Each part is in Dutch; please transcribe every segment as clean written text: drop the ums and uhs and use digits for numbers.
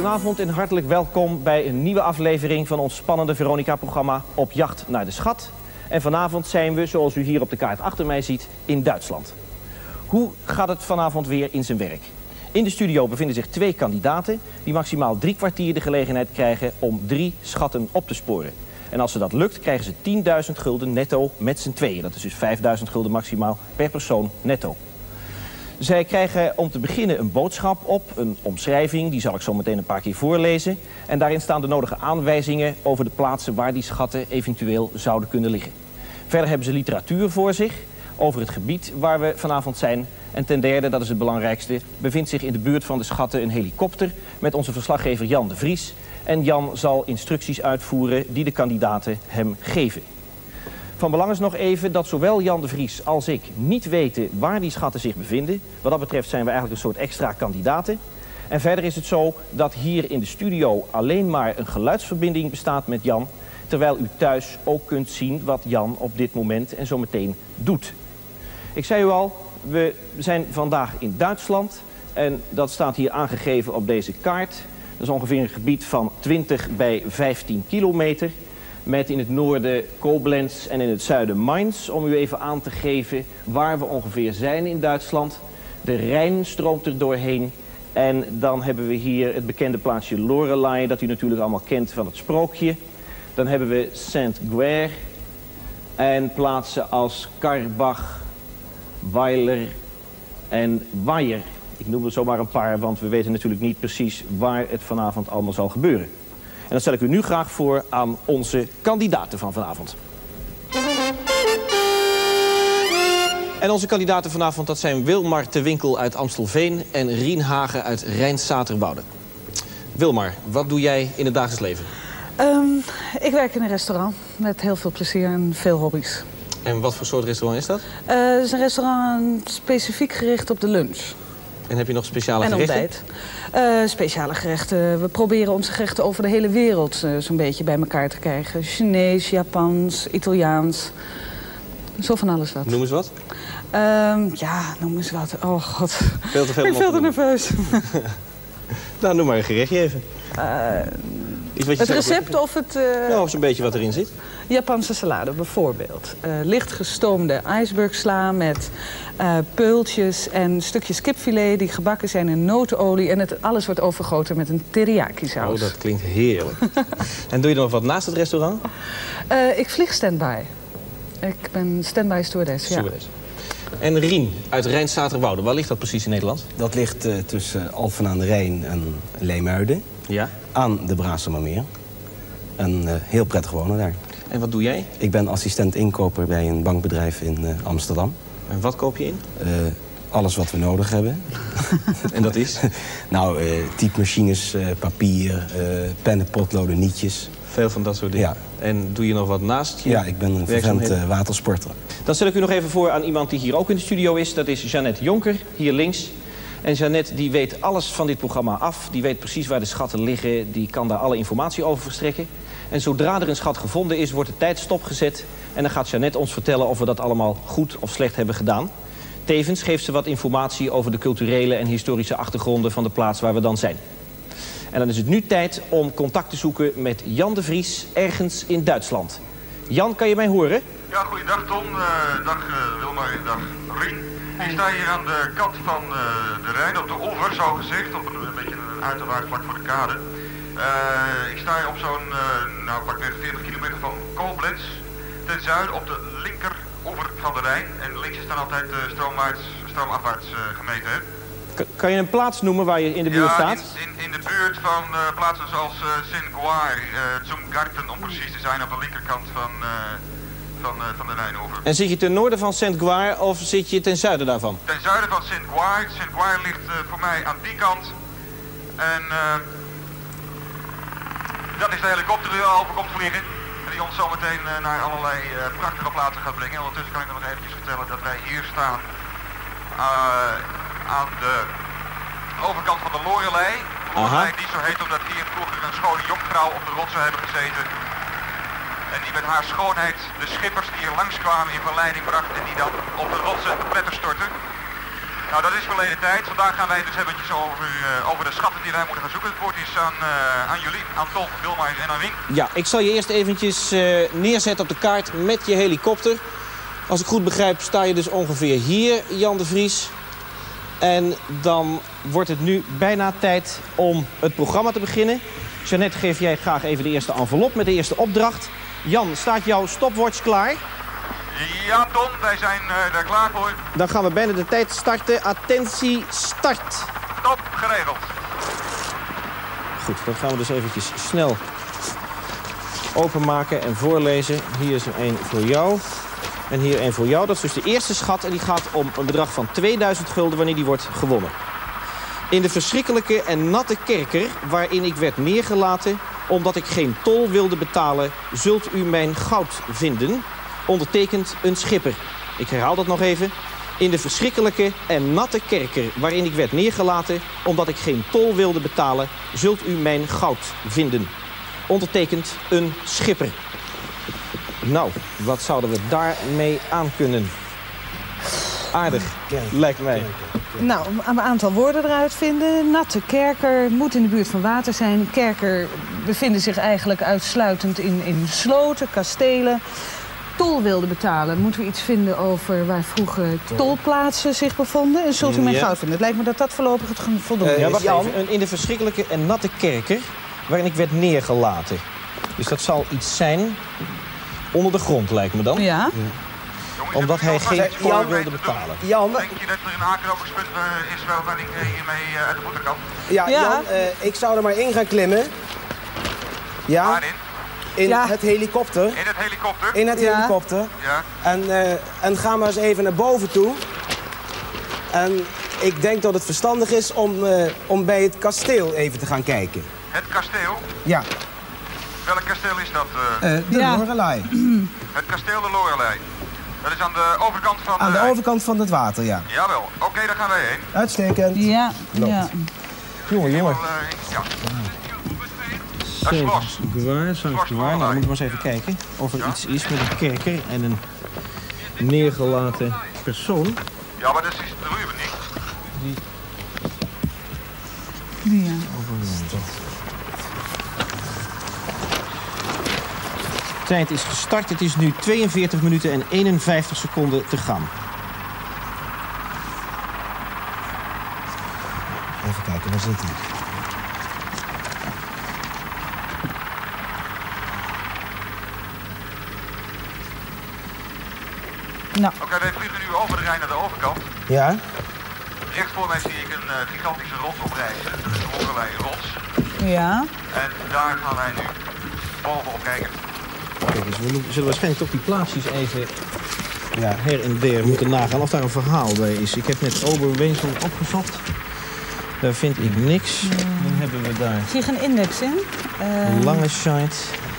Goedenavond en hartelijk welkom bij een nieuwe aflevering van ons spannende Veronica-programma Op jacht naar de schat. En vanavond zijn we, zoals u hier op de kaart achter mij ziet, in Duitsland. Hoe gaat het vanavond weer in zijn werk? In de studio bevinden zich 2 kandidaten die maximaal 3 kwartier de gelegenheid krijgen om 3 schatten op te sporen. En als ze dat lukt, krijgen ze 10.000 gulden netto met z'n tweeën. Dat is dus 5.000 gulden maximaal per persoon netto. Zij krijgen om te beginnen een boodschap op, een omschrijving, die zal ik zo meteen een paar keer voorlezen. En daarin staan de nodige aanwijzingen over de plaatsen waar die schatten eventueel zouden kunnen liggen. Verder hebben ze literatuur voor zich over het gebied waar we vanavond zijn. En ten derde, dat is het belangrijkste, bevindt zich in de buurt van de schatten een helikopter met onze verslaggever Jan de Vries. En Jan zal instructies uitvoeren die de kandidaten hem geven. Van belang is nog even dat zowel Jan de Vries als ik niet weten waar die schatten zich bevinden. Wat dat betreft zijn we eigenlijk een soort extra kandidaten. En verder is het zo dat hier in de studio alleen maar een geluidsverbinding bestaat met Jan. Terwijl u thuis ook kunt zien wat Jan op dit moment en zo meteen doet. Ik zei u al, we zijn vandaag in Duitsland. En dat staat hier aangegeven op deze kaart. Dat is ongeveer een gebied van 20 bij 15 kilometer. Met in het noorden Koblenz en in het zuiden Mainz. Om u even aan te geven waar we ongeveer zijn in Duitsland. De Rijn stroomt er doorheen. En dan hebben we hier het bekende plaatsje Lorelei, dat u natuurlijk allemaal kent van het sprookje. Dan hebben we Saint-Gwer. En plaatsen als Karbach, Weiler en Weijer. Ik noem er zomaar een paar, want we weten natuurlijk niet precies waar het vanavond allemaal zal gebeuren. En dat stel ik u nu graag voor aan onze kandidaten van vanavond. En onze kandidaten vanavond, dat zijn Wilmar te Winkel uit Amstelveen en Rien Hagen uit Rijnsaterwoude. Wilmar, wat doe jij in het dagelijks leven? Ik werk in een restaurant met heel veel plezier en veel hobby's. En wat voor soort restaurant is dat? Het is een restaurant specifiek gericht op de lunch. En heb je nog speciale gerechten? En ontbijt. Speciale gerechten. We proberen onze gerechten over de hele wereld zo'n beetje bij elkaar te krijgen. Chinees, Japans, Italiaans. Zo van alles wat. Noem eens wat. Ja, noem eens wat. Oh god. Veel te veel. Ik ben veel te nerveus. Nou, noem maar een gerechtje even. Het recept of het... Nou, of zo'n beetje wat erin zit. Japanse salade bijvoorbeeld. Licht gestoomde icebergsla met peultjes en stukjes kipfilet die gebakken zijn in notenolie. En alles wordt overgoten met een teriyaki saus. Oh, dat klinkt heerlijk. En doe je nog wat naast het restaurant? Ik vlieg standby. Ik ben standby stewardess, ja. En Rien uit Rijnsaterwoude, waar ligt dat precies in Nederland? Dat ligt tussen Alphen aan de Rijn en Leemuiden. Ja. Aan de Braasemermeer. En heel prettig wonen daar. En wat doe jij? Ik ben assistent inkoper bij een bankbedrijf in Amsterdam. En wat koop je in? Alles wat we nodig hebben. En dat is? Nou, typemachines, papier, pennen, potloden, nietjes. Veel van dat soort dingen? Ja. En doe je nog wat naast je? Ja, ik ben een vervent watersporter. Dan stel ik u nog even voor aan iemand die hier ook in de studio is. Dat is Jeannette Jonker, hier links. En Jeannette die weet alles van dit programma af. Die weet precies waar de schatten liggen. Die kan daar alle informatie over verstrekken. En zodra er een schat gevonden is, wordt de tijd stopgezet. En dan gaat Jeannette ons vertellen of we dat allemaal goed of slecht hebben gedaan. Tevens geeft ze wat informatie over de culturele en historische achtergronden van de plaats waar we dan zijn. En dan is het nu tijd om contact te zoeken met Jan de Vries, ergens in Duitsland. Jan, kan je mij horen? Ja, goeiedag Ton. Dag Wilmar en dag Rien. Ik sta hier aan de kant van de Rijn, op de oever, zo gezegd, op een beetje een uiterwaard vlak voor de kade. Ik sta hier op zo'n, pak 40 kilometer van Koblenz, ten zuiden op de linker oever van de Rijn. En links is dan altijd stroomafwaarts gemeten, hè? Kan je een plaats noemen waar je in de buurt staat? In de buurt van plaatsen zoals Saint-Gwer, zum Garten om precies te zijn, op de linkerkant van de Rijnoever. En zit je ten noorden van Saint-Gwer of zit je ten zuiden daarvan? Ten zuiden van Saint-Gwer. Saint-Gwer ligt voor mij aan die kant. En dat is de helikopter die over komt vliegen. En die ons zometeen naar allerlei prachtige plaatsen gaat brengen. En ondertussen kan ik nog eventjes vertellen dat wij hier staan aan de overkant van de Lorelei. Lorelei die zo heet omdat hier vroeger een schone jonkvrouw op de rotsen hebben gezeten. En die met haar schoonheid de schippers die hier langskwamen in verleiding bracht en die dan op de rotsen te pletter storten. Nou, dat is verleden tijd. Vandaag gaan wij dus eventjes over de schatten die wij moeten gaan zoeken. Het woord is aan jullie, aan Ton, Wilmar en aan Rien. Ja, ik zal je eerst eventjes neerzetten op de kaart met je helikopter. Als ik goed begrijp sta je dus ongeveer hier, Jan de Vries. En dan wordt het nu bijna tijd om het programma te beginnen. Jeannette, geef jij graag even de eerste envelop met de eerste opdracht. Jan, staat jouw stopwatch klaar? Ja, Ton, wij zijn daar klaar voor. Dan gaan we bijna de tijd starten. Attentie, start. Top, geregeld. Goed, dan gaan we dus eventjes snel openmaken en voorlezen. Hier is er één voor jou. En hier één voor jou. Dat is dus de eerste schat en die gaat om een bedrag van 2000 gulden wanneer die wordt gewonnen. In de verschrikkelijke en natte kerker waarin ik werd neergelaten omdat ik geen tol wilde betalen, zult u mijn goud vinden. Ondertekend een schipper. Ik herhaal dat nog even. In de verschrikkelijke en natte kerker waarin ik werd neergelaten omdat ik geen tol wilde betalen, zult u mijn goud vinden. Ondertekend een schipper. Nou, wat zouden we daarmee aan kunnen? Aardig, lijkt mij. Nou, een aantal woorden eruit vinden. Natte kerker, moet in de buurt van water zijn. Kerker bevinden zich eigenlijk uitsluitend in sloten, kastelen. Tol wilde betalen. Moeten we iets vinden over waar vroeger tolplaatsen zich bevonden? En zult u mijn goud vinden? Het lijkt me dat dat voorlopig het voldoende is. Ja, wacht even. In de verschrikkelijke en natte kerker waarin ik werd neergelaten. Dus dat zal iets zijn onder de grond, lijkt me dan. Ja. Jongens, Omdat hij geen Jan tol wilde betalen. Jan, Denk je dat er een aanknopingspunt is waar ik hiermee uit de voeten kan? ja, Ja. Jan, ik zou er maar in gaan klimmen. Ja, Waarin? in Ja. het helikopter. In het helikopter? In het Ja. helikopter. Ja. En ga maar eens even naar boven toe. En ik denk dat het verstandig is om bij het kasteel even te gaan kijken. Het kasteel? Ja, Welk kasteel is dat? de Ja. Lorelei. Het kasteel de Lorelei. Dat is aan de overkant van Aan de Rijn. overkant van het water, ja. Jawel. Oké, daar gaan wij heen. Uitstekend. Ja, ja. Jongen. Ja. Dat is los. Nou, moeten we eens even kijken of er iets is met een kerker en een neergelaten persoon. Ja, maar dat is de ruwe niet. Ja. De tijd is gestart. Het is nu 42 minuten en 51 seconden te gaan. Even kijken, waar zit hij? Nou, Oké, wij vliegen nu over de Rijn naar de overkant. Ja? Rechts voor mij zie ik een gigantische rots oprijzen. Dat is de Lorelei rots. ja. En daar gaan wij nu bovenop kijken. Kijk eens, we zullen waarschijnlijk toch die plaatsjes even her en der moeten nagaan of daar een verhaal bij is. Ik heb net Oberwezel opgezocht. Daar vind ik niks. Dan hebben we daar Zie je geen index in? Lange Scheid.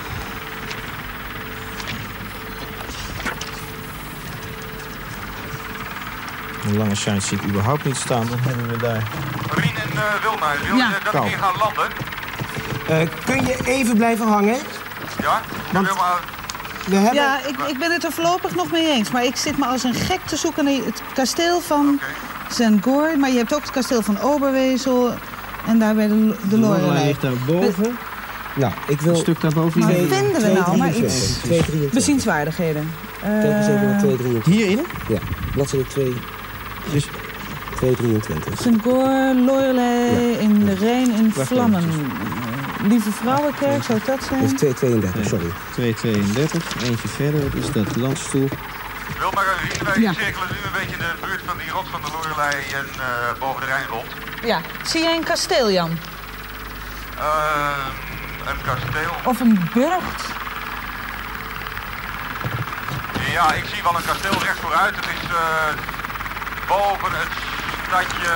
Een Lange Scheid zie ik überhaupt niet staan. Dan hebben we daar... Rien en Wilmar, wil Ja. je dat we hier gaan landen? Kun je even blijven hangen? Ja? Want- Wilmar, We hebben... Ja, ik ben het er voorlopig nog mee eens. Maar ik zit me als een gek te zoeken naar het kasteel van Zengor. Maar je hebt ook het kasteel van Oberwezel. En daar bij de Lorelei. ligt daar boven. Nou, ik wil... Een stuk daarboven. Maar Die- vinden we nou maar iets 223. bezienswaardigheden? Kijk eens even naar 223. Hierin? Ja, bladzijde 2, Dus 223. Zengor, Lorelei, in de Rijn, in Wacht Vlammen. Lieve Vrouwenkerk, zou dat Dat zijn? is 232, sorry. 232. Eentje verder. Wat is dat? Landstoel. Wilmar en Rien, wij Ja. cirkelen nu een beetje in de buurt van die rots van de Lorelei en boven de Rijn rond. Ja. Zie jij een kasteel, Jan? Een kasteel. Of een burcht? Ja, ik zie wel een kasteel recht vooruit. Het is boven het stadje.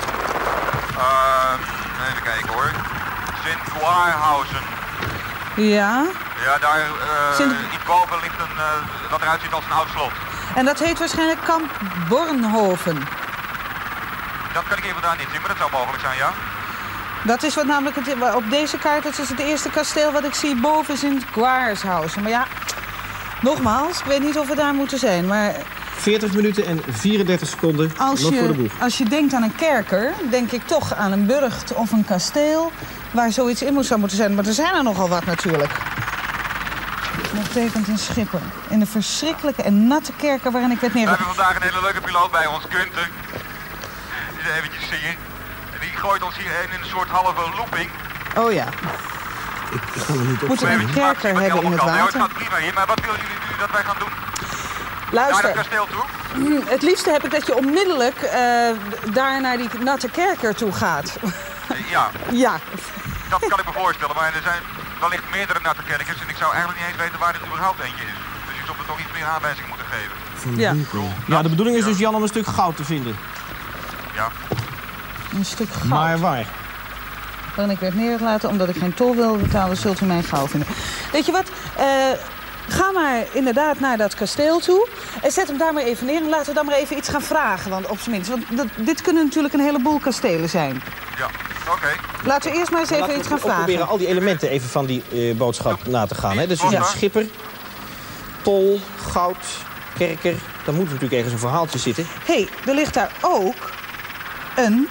Even kijken hoor. Sint-Waarhausen. Ja. Ja, daar Sint- iets boven ligt een, wat eruit ziet als een oud slot. En dat heet waarschijnlijk Kamp Bornhoven. Dat kan ik even daar niet zien, maar dat zou mogelijk zijn, ja. Dat is wat namelijk op deze kaart, dat is het eerste kasteel wat ik zie boven Sint-Gwarshausen. Maar ja, nogmaals, ik weet niet of we daar moeten zijn. Maar 40 minuten en 34 seconden nog voor de boeg. Als je denkt aan een kerker, denk ik toch aan een burcht of een kasteel waar zoiets in zou moeten zijn. Maar er zijn er nogal wat natuurlijk. Dat betekent een schipper. In de verschrikkelijke en natte kerker waarin ik werd neergelegd. We hebben vandaag een hele leuke piloot bij ons, Gunther. Die is eventjes zingen. En die gooit ons hierheen in een soort halve looping. Oh ja. Ik kan er niet op. Moeten we een kerker hebben in het Ja, het water? gaat prima hier, maar wat willen jullie nu dat wij gaan doen? Naar Luister, het kasteel toe? het liefste heb ik dat je onmiddellijk daar naar die natte kerker toe gaat. Ja, Ja. dat kan ik me voorstellen. Maar er zijn wellicht meerdere natte kerkers en ik zou eigenlijk niet eens weten waar er überhaupt eentje is. Dus je zult me toch iets meer aanwijzingen moeten geven. Ja. Ja, de bedoeling is dus, Jan, om een stuk goud te vinden. Ja. Een stuk goud. Maar waar? Waarin ik werd neergelaten omdat ik geen tol wilde betalen, zult u mij gauw vinden. Weet je wat? Ga maar inderdaad naar dat kasteel toe. En zet hem daar maar even neer. En laten we dan maar even iets gaan vragen. Want op zijn minst. Want dit kunnen natuurlijk een heleboel kastelen zijn. Ja, oké. Laten we eerst maar eens even Laten iets we gaan ook proberen vragen. al die elementen even van die boodschap na te gaan. Hè? Dus je Ja. ziet schipper, tol, goud, kerker. Dan moet natuurlijk ergens een verhaaltje zitten. Hé, er ligt daar ook een...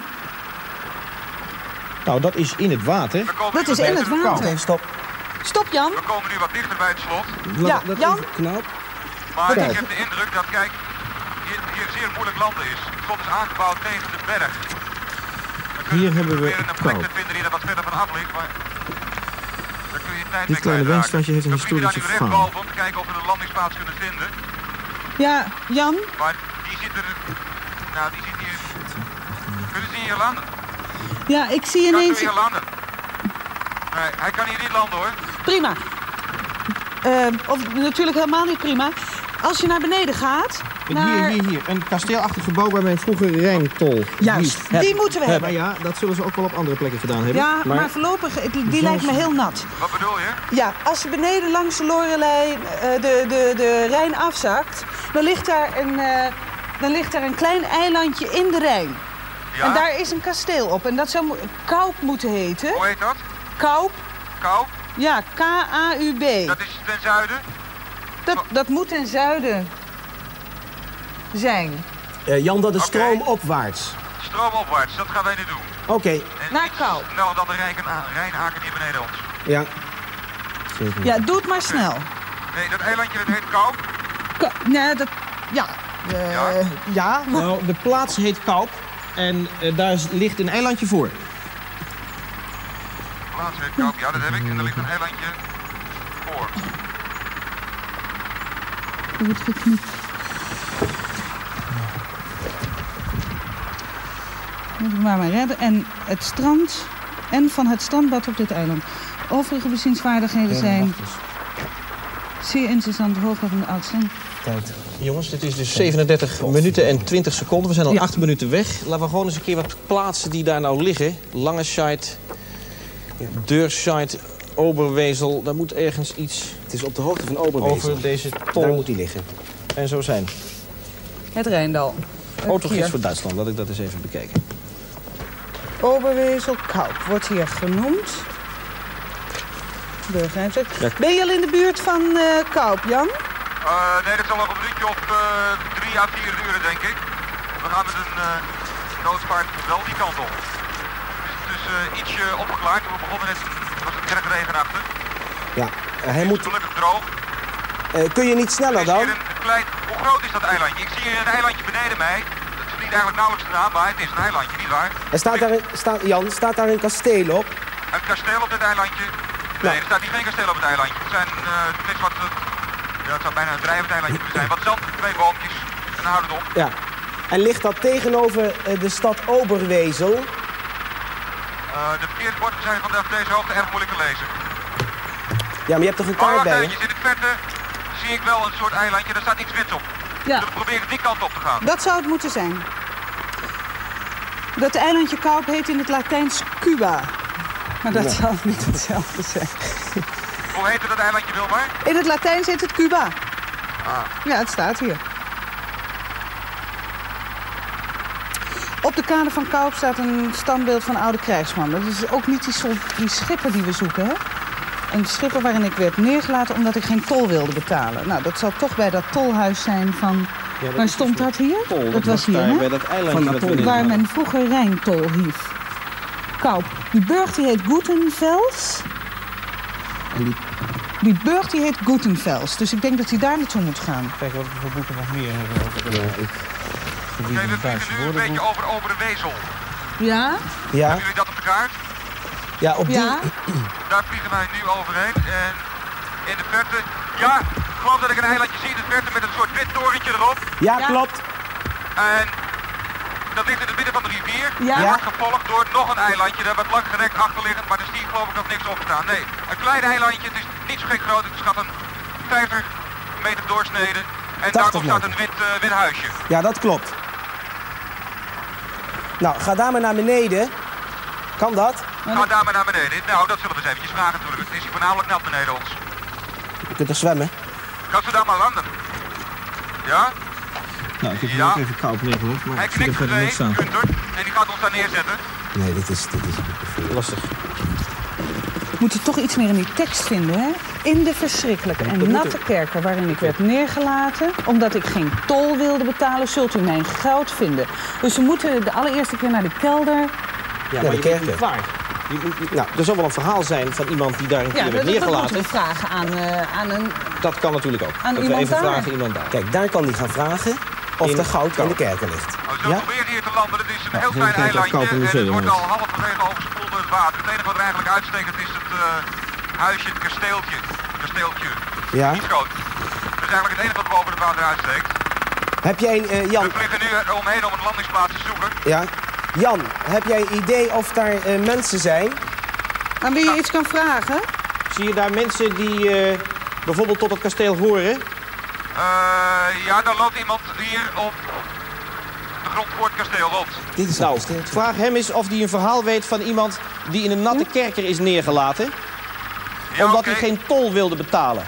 Nou, dat is in het water. We komen Dat nu is wat in het dichter- water. Oké, stop. Stop, Jan. We komen nu wat dichter bij het slot. Ja, Dat Jan? even knap. Maar Oké. ik heb de indruk dat, kijk, hier zeer moeilijk landen is. Het slot is aangebouwd tegen de berg. Hier hebben we proberen een plek kou. te vinden die er wat verder van af ligt, maar daar kun je tijd Dit mee kleine kwijtraken. wijnstadje heeft een We vliegen daar historische nu faam. rechtboven om te kijken of we een landingsplaats kunnen vinden. Ja, Jan. Maar die zit er... Nou, die zit hier... Kunnen ze hier landen? Ja, ik zie Kan ineens... ze hier landen? Nee, hij kan hier niet landen hoor. Prima. Of natuurlijk helemaal niet prima. Als je naar beneden gaat... Naar... Hier. Een kasteelachtig gebouw bij mijn vroegere Rijntol. Juist, die moeten we Maar hebben. ja, dat zullen ze ook wel op andere plekken gedaan hebben. Ja, maar voorlopig, die lijkt me heel nat. Wat bedoel je? Ja, als je beneden langs de Lorelei de Rijn afzakt, dan ligt daar een klein eilandje in de Rijn. Ja? En daar is een kasteel op. En dat zou Kaup moeten heten. Hoe heet dat? Kaup, Kou? ja, K-A-U-B. Dat is ten zuiden? Dat moet ten zuiden zijn. Jan, dat is Oké. stroomopwaarts. Stroomopwaarts, dat gaan wij nu doen. Oké, En Naar iets Kou. sneller dan de Rijnhaken hier beneden ons. ja. Ja, doe het maar snel. Nee, dat eilandje dat heet Kou. Nee, dat... Ja. Ja. Nou, de plaats heet Kaup. En daar ligt een eilandje voor. Plaats heet Kou, ja dat heb ik. En er ligt een eilandje voor. Moet ik maar redden. En het strand en van het strandbad op dit eiland. Overige bezienswaardigheden zijn zeer interessant, hoger dan de oudste. Tijd. Jongens, dit is dus 37 minuten en 20 seconden. We zijn al Ja. 8 minuten weg. Laten we gewoon eens een keer wat plaatsen die daar nou liggen. Langescheid, Deurscheid, Oberwezel. Daar moet ergens iets Het is op de hoogte van Oberwezel. over deze Daar tol moet hij liggen. en zo zijn. Het Rijndal. Autogids voor Duitsland, laat ik dat eens even bekijken. Oberwezel Kaup wordt hier genoemd. Burgerhuis. Ja. Ben je al in de buurt van Kaup, Jan? Nee, dat zal nog een minuutje of 3 à 4 duren, denk ik. We gaan met een noodspaard wel die kant op. Dus het is ietsje opgeklaard. We begonnen net, was het erg regenachtig. Ja, hij Het moet... is gelukkig droog. kun je niet Er sneller is dan? hier een klein... Hoe groot is dat eilandje? Ik zie hier een eilandje beneden mij. Het is niet eigenlijk nauwelijks gedaan, maar het is een eilandje, nietwaar? Er staat daar Jan, staat daar een kasteel op? Een kasteel op dit eilandje? Nee, er staat hier geen kasteel op het eilandje. Het zijn, het is wat... ja, het zou bijna een drijvend eilandje moeten zijn. Wat zand, 2 boompjes en houden het op. Ja. En ligt dat tegenover de stad Oberwezel? De verkeersborden zijn vanaf deze hoogte erg moeilijk te lezen. Ja, maar je hebt toch een Maar kaart wacht bij je? eventjes, in het verte zie ik wel een soort eilandje, daar staat iets wits op. Ja. We proberen die kant op te gaan. Dat zou het moeten zijn. Dat eilandje Kaup heet in het Latijns Cuba. Maar dat zal niet hetzelfde zijn. Hoe heette dat eilandje, Wilmar? In het Latijns heet het Cuba. Ja, het staat hier. Op de kade van Kaup staat een standbeeld van een oude krijgsman. Dat is ook niet die schipper die we zoeken, hè? Een schipper waarin ik werd neergelaten omdat ik geen tol wilde betalen. Nou, dat zal toch bij dat tolhuis zijn van Waar stond dat hier? Tol, Dat was hier, daar hè? bij dat eilandje Van wat we Napoleon. net Waar hadden. men vroeger Rijntol hief. Kaup. Die burcht die heet Gutenfels. En die... Die burcht die heet Gutenfels. Dus ik denk dat hij daar naartoe moet gaan. Kijken wat we voor boeken nog meer hebben over de gebieden Oké, we Duitse vliegen nu een beetje woordenboek. over de Wezel. Ja? Ja, Hebben jullie dat op de kaart? ja, op die... Ja? Daar vliegen wij nu overheen. En in de verte, ja, ik geloof dat ik een eilandje zie in de verte met een soort wit torentje erop. Ja, Ja. klopt. En dat ligt in het midden van de rivier. Ja. En wordt gevolgd door nog een eilandje, daar wat lang gerekt achterliggend, maar er is hier geloof ik nog niks opgedaan. Nee, een klein eilandje, het is niet zo gek groot, het schat een 50 meter doorsnede. En 80 daarop staat meter. een wit huisje. Ja, dat klopt. Nou, ga daar maar naar beneden. Kan dat? Ga daar maar naar beneden. Nou, dat zullen we eens eventjes vragen natuurlijk. Het is hier voornamelijk nat beneden ons. Je kunt er zwemmen. Kan ze daar maar landen? Ja? Nou, ik heb hier Ja. ook even koud neergelegd, maar Hij ik zie er knikt verder niks meteen, staan. Gunther, en die gaat ons daar neerzetten. Nee, dit is Lastig. We moeten toch iets meer in die tekst vinden, hè? In de verschrikkelijke en natte kerker waarin ik werd neergelaten, omdat ik geen tol wilde betalen, zult u mijn goud vinden. Dus we moeten de allereerste keer naar de kelder. Ja, de maar je weet kerken. niet waar. Nou, er zal wel een verhaal zijn van iemand die daar een keer Ja, werd dat moeten neergelaten. we vragen aan een... Dat kan natuurlijk ook. Aan dat we iemand even daar. vragen iemand daar. Kijk, daar kan hij gaan vragen of In er goud in de Kaup. kerken ligt. Nou, we zullen Ja? proberen hier te landen. Het is een heel heel klein klein eilandje Kaup in de en zee, het wordt jongens. al halverwege overspoeld door het water. Het enige wat er eigenlijk uitsteekt is het huisje, het kasteeltje. Kasteeltje. Ja. Niet groot. Dat is eigenlijk het enige wat boven het water uitsteekt. Heb jij, Jan, We vliegen nu omheen om een landingsplaats te zoeken. ja? Jan, heb jij idee of daar mensen zijn? Aan wie je iets kan vragen? Zie je daar mensen die bijvoorbeeld tot het kasteel horen? Ja, dan loopt iemand hier op de grond voor het kasteel rond. Dit is Nou, een kasteeltje. vraag hem eens of hij een verhaal weet van iemand die in een natte kerker is neergelaten. Ja, Omdat oké. hij geen tol wilde betalen.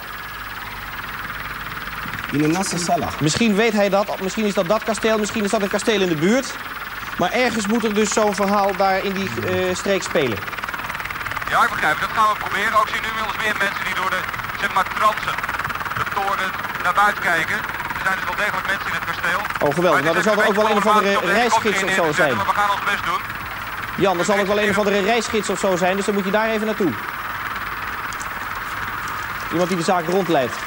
In een nasse cella. Misschien weet hij dat, misschien is dat kasteel, misschien is dat een kasteel in de buurt. Maar ergens moet er dus zo'n verhaal daar in die streek spelen. Ja, ik begrijp. Dat gaan we proberen. Ook zien nu inmiddels meer mensen die door de, zeg maar, transen, de toren, naar buiten kijken. Er zijn dus wel degelijk mensen in het kasteel. Oh, geweldig. Nou, er zal er ook wel een of andere problematisch om de reisgids helikopter of in zo neer te zetten, zijn. Maar we gaan ons best doen. Jan, er zal ook wel een of andere reisgids of zo zijn, dus dan moet je daar even naartoe. Iemand die de zaak rondleidt.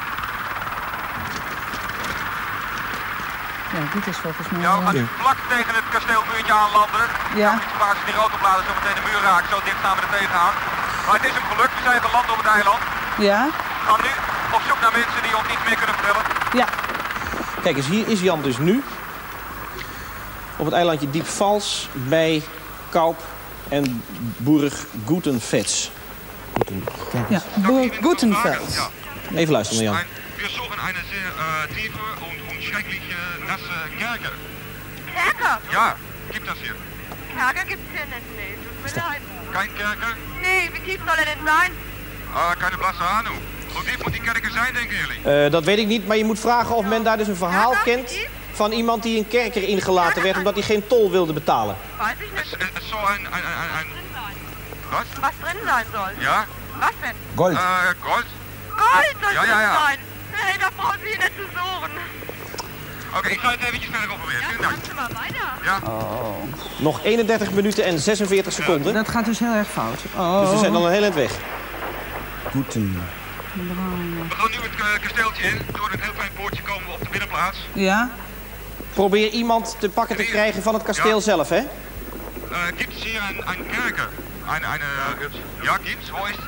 Ja, dit is volgens mij... Ja, we gaan nu vlak tegen het kasteelmuurtje aanlanden. Ja. Iets vaak als die rotorbladen zo meteen de muur raken. Zo dicht gaan we er tegenaan. Maar het is hem gelukt. We zijn geland op het eiland. Ja? We gaan nu op zoek naar mensen die ons iets meer kunnen vertellen. Ja. Kijk eens, hier is Jan dus nu. Op het eilandje Diepvals bij Kaup en Burg Gutenfels. Ja. Gutenfels. Ja. Even luisteren naar Jan. Wir suchen eine sehr tiefe und schreckliche nasse Kerker. Kerker? Ja, gibt das hier? Kerker gibt's hier nicht, nee. Tut mir leid. Kein Kerker? Nee, wie tief soll er denn sein? Keine blasse Ahnung. Hoe diep moet die kerker zijn, denken jullie? Dat weet ik niet, maar je moet vragen of men daar dus een verhaal kent van iemand die een kerker ingelaten werd omdat hij geen tol wilde betalen. Weiß ich nicht. Es soll ein... Was? Was drin sein soll. Ja? Was denn? Gold. Gold? Gold soll Ja, drin ja, ja. sein. Nee, da brauchen Sie nicht zu suchen. Oké, ik ga het eventjes verder proberen. Ja, Vielen Dank. kannst du mal weiter. Ja? Nog 31 minuten en 46 seconden, Dat gaat dus heel erg fout. Oh. dus we zijn al een heel eind weg. Guten. We gaan nu het kasteeltje in. Door een heel klein poortje komen we op de binnenplaats. Ja? Probeer iemand te pakken te krijgen van het kasteel zelf, hè? Gibt es hier einen Kerker? Ja, gibt's. Wo ist?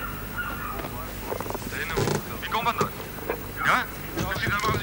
Wie kommt man da? Ja? Das sieht mal.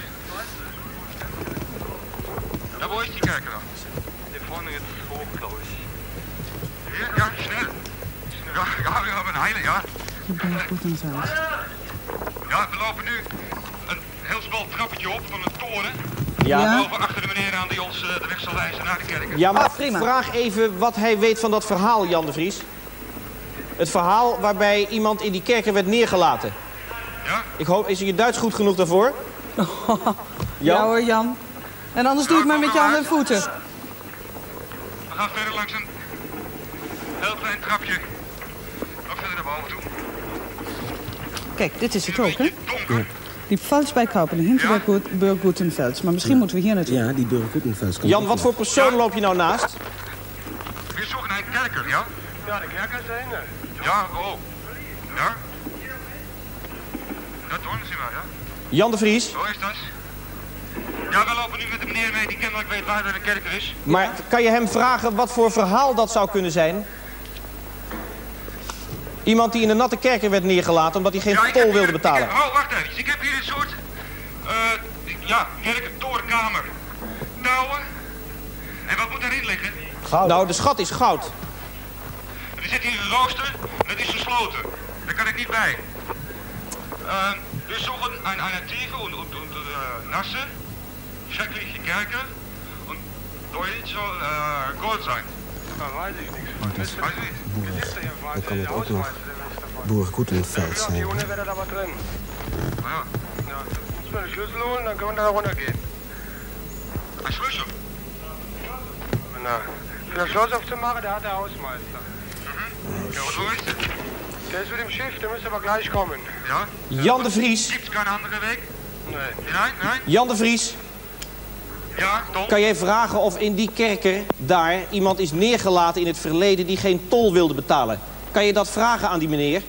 Ja, wo ist die Kerker dann? Hier vorne jetzt hoch, glaube ich. Hier? Ja, schnell. Ja, ja, wir haben Heile, ja. Gutenfels. Ja, we lopen nu een heel smal trappetje op van een toren. Ja. Boven achter de meneer aan die ons de weg zal wijzen naar de kerk. Ja, maar prima. vraag even wat hij weet van dat verhaal, Jan de Vries. Het verhaal waarbij iemand in die kerker werd neergelaten. Ja? Ik hoop, is je Duits goed genoeg daarvoor? Ja hoor, Jan. En anders doe je het maar met je handen en voeten. We gaan verder langs een heel klein trapje. Nog verder naar boven toe. Kijk, dit is het Een ook, hè? beetje donker. Die Pfalz bij Kaupen, Hinterburg Gutenfels. Maar misschien moeten we hier naartoe. Ja, die Burg Gutenfels. Jan, wat voor persoon loop je nou naast? We zoeken een kerker, ja? Ja, de kerker zijn er. Ja, oh. Ja? Dat doen ze maar, ja? Jan de Vries. Zo is dat. Ja, we lopen nu met de meneer mee die kennelijk weet waar de kerker is. Maar kan je hem vragen wat voor verhaal dat zou kunnen zijn? Iemand die in een natte kerker werd neergelaten omdat hij geen tol wilde betalen. Oh, wacht even. Ik heb hier een soort... kerker, torenkamer. Touwen. En wat moet daarin liggen? Goud. Nou, de schat is goud. Er zit hier een rooster, dat is gesloten. Daar kan ik niet bij. Wir suchen eine tiefe und nasse, schreckliche Kerker und dort soll Gold sein. Da weiß ich nichts von. Weiß ich nicht. Gesichter hier Dan fragt kan der het ook nog Hausmeister, der weiß davon. Burg Gutenfels Ja, zijn. hier unten wäre da was drin. Ja, Ja, müssen wir den Schlüssel holen, dann können wir da runtergehen. ein Schlüssel. Na, für das Schloss aufzumachen, der hat der Hausmeister. Ja, und wo ist es? Der ist mit dem Schiff, der müsste aber gleich kommen. Ja? Jan de Vries. Gibt's keine andere Weg? Nee. Nein, nein? Jan de Vries. Ja, Tom? Kan jij vragen of in die kerker daar iemand is neergelaten in het verleden die geen tol wilde betalen? Kan je dat vragen aan die meneer?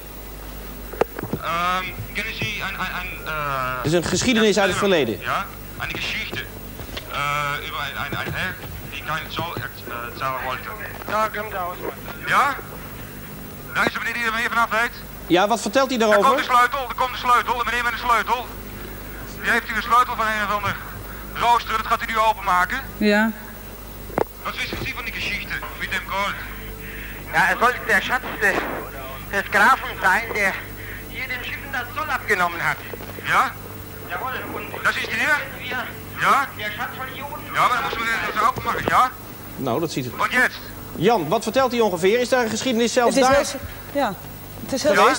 Kennen Sie Het is een geschiedenis uit het verleden. Ja, eine Geschichte. Über ein Herr, die keinen Zoll zahlen wollte. Da kommt der Hausmeister. Ja? Daar is de meneer die er meer vanaf weet. Ja, wat vertelt hij Er komt de daarover? sleutel, er komt de sleutel. De meneer met de sleutel. Die heeft hier een sleutel van een of ander rooster. Dat gaat hij nu openmaken. Ja. Wat wissen Sie von die Geschichte mit dem Gold? Ja, er sollte der Schatz des Grafen sein, der hier den Schiffen das Zoll abgenommen hat. Ja? Jawohl, und Das ist der? wir, Ja? der Schatz von hier unten. Ja, maar dan moeten we dat openmaken, ja? Nou, dat ziet het. Und jetzt? Jan, wat vertelt hij ongeveer? Is daar een geschiedenis zelfs Het is daar? wel... Ja. Het is heel... Ja?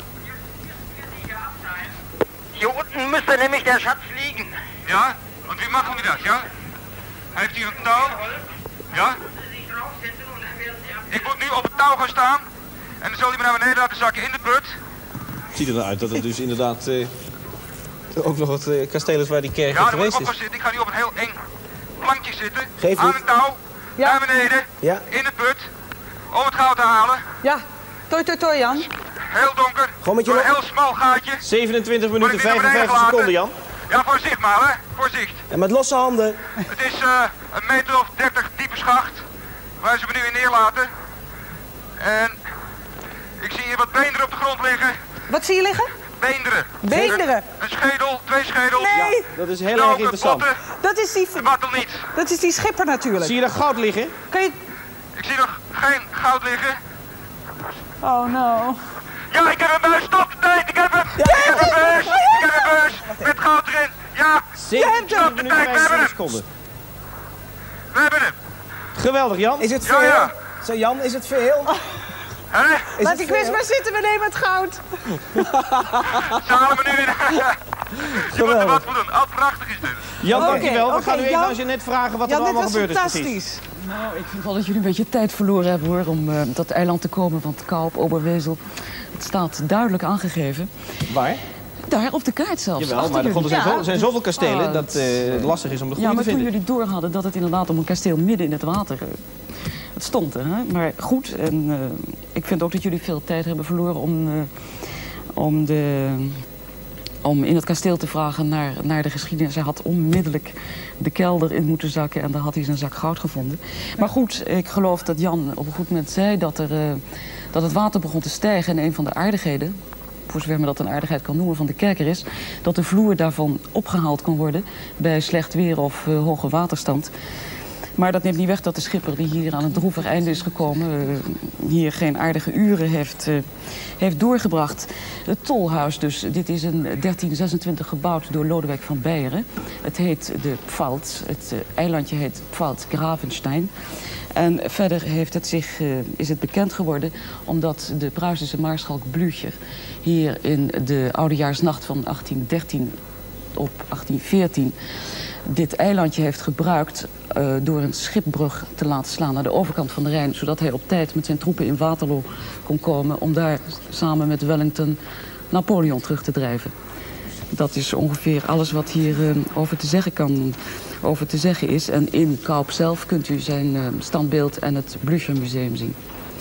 Hier unten müsste nämlich der Schatz liegen. Ja? Und wie machen wir das, ja? Hij heeft hier een touw. Ja? Ik moet nu op het touw gaan staan. En dan zal hij me naar beneden laten zakken in de put. Het ziet eruit dat het dus inderdaad ook nog het kasteel is waar die kerk Ja, daar moet ik geweest op gaan is. zitten. Ik ga nu op een heel eng plankje zitten. Geef aan niet. een touw. Ja. Naar beneden. Ja. In de put. Om het goud te halen. Ja. Toi, Jan. Heel donker. Gewoon met je door een lo- heel smal gaatje. 27 minuten Word ik weer naar beneden 55 seconden, Jan. Ja, voorzicht maar, hè. Voorzicht. En met losse handen. Het is een meter of 30 diepe schacht. Waar ze me nu in neerlaten. En ik zie hier wat beenderen op de grond liggen. Wat zie je liggen? Beenderen. Beenderen. Een schedel, 2 schedels. Nee. Dat is heel erg Knopen, interessant. potten, Dat is die, de wattel niet. dat is die schipper natuurlijk. Zie je daar goud liggen? Kan je... Ik zie nog geen goud liggen. Oh no. Ja, ik heb een buis. Stop de tijd. Ik heb hem. Ik heb een buis. Ik heb een buis. Met goud erin. Ja, 27 minuten Kijk, we hebben 55 hem. seconden. we hebben hem. Geweldig, Jan. Is het Ja, veel? ja. Zo Jan, is het veel? Hè? Is Laat het die quiz veel? maar zitten, we nemen het goud. Ze halen me nu in. Je moet er wat voor doen. Al prachtig is dit. Jan, dankjewel. We oké, gaan nu even Jan. aan Jeannette vragen wat er Jan, dit allemaal was gebeurd is precies. fantastisch. Nou, ik vind wel dat jullie een beetje tijd verloren hebben hoor, om dat eiland te komen. Want Kaup, Oberwezel, het staat duidelijk aangegeven. Waar? Daar op de kaart zelfs. Jawel, achter maar jullie. er zijn zoveel kastelen Ah, dat het lastig is om de Ja, goede maar te toen vinden. jullie door hadden dat het inderdaad om een kasteel midden in het water het stond. Hè? Maar goed, en ik vind ook dat jullie veel tijd hebben verloren om in het kasteel te vragen naar de geschiedenis. Hij had onmiddellijk de kelder in moeten zakken en daar had hij zijn zak goud gevonden. Maar goed, ik geloof dat Jan op een goed moment zei dat het water begon te stijgen. En een van de aardigheden, voor zover men dat een aardigheid kan noemen, van de kerker is dat de vloer daarvan opgehaald kon worden bij slecht weer of hoge waterstand. Maar dat neemt niet weg dat de schipper die hier aan een droevig einde is gekomen hier geen aardige uren heeft doorgebracht. Het tolhuis dus, dit is in 1326 gebouwd door Lodewijk van Beieren. Het heet de Pfalz, het eilandje heet Pfalz Gravenstein. En verder is het bekend geworden omdat de Pruisische maarschalk Blücher hier in de oudejaarsnacht van 1813 op 1814 dit eilandje heeft gebruikt door een schipbrug te laten slaan naar de overkant van de Rijn, zodat hij op tijd met zijn troepen in Waterloo kon komen om daar samen met Wellington Napoleon terug te drijven. Dat is ongeveer alles wat hier over te zeggen is. En in Kaup zelf kunt u zijn standbeeld en het Blüchermuseum zien.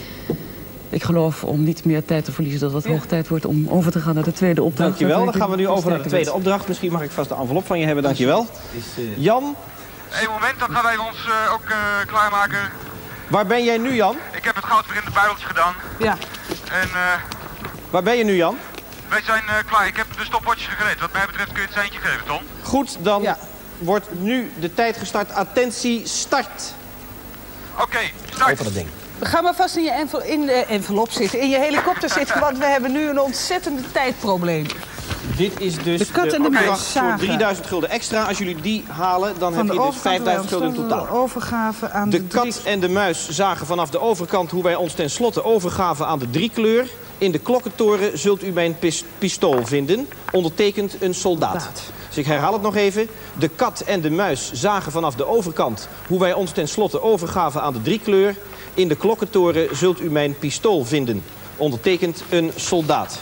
Ik geloof, om niet meer tijd te verliezen, dat het hoog tijd wordt om over te gaan naar de tweede opdracht. Dankjewel, dan gaan we nu over naar de tweede opdracht. Misschien mag ik vast de envelop van je hebben, dankjewel. Jan? Eén moment, dan gaan wij ons ook klaarmaken. Waar ben jij nu, Jan? Ik heb het goud weer in het buideltje gedaan. Ja. En Waar ben je nu, Jan? wij zijn klaar. Ik heb de stopwatches gereed. Wat mij betreft kun je het seintje geven, Ton. Goed, dan wordt nu de tijd gestart. Attentie, start. Oké, start. Open dat ding. Ga maar vast in de envelop zitten, in je helikopter zitten, want we hebben nu een ontzettende tijdprobleem. Dit is dus De kat en de muis opdracht voor zagen. 3000 gulden extra. Als jullie die halen, dan Van heb de je dus overkant 5000 gulden in totaal. overgave aan De kat en de muis zagen vanaf de overkant hoe wij ons tenslotte overgaven aan de driekleur. In de klokkentoren zult u mijn pistool vinden, ondertekend een soldaat. Dus ik herhaal het nog even. De kat en de muis zagen vanaf de overkant hoe wij ons tenslotte overgaven aan de driekleur. In de klokkentoren zult u mijn pistool vinden, ondertekend een soldaat.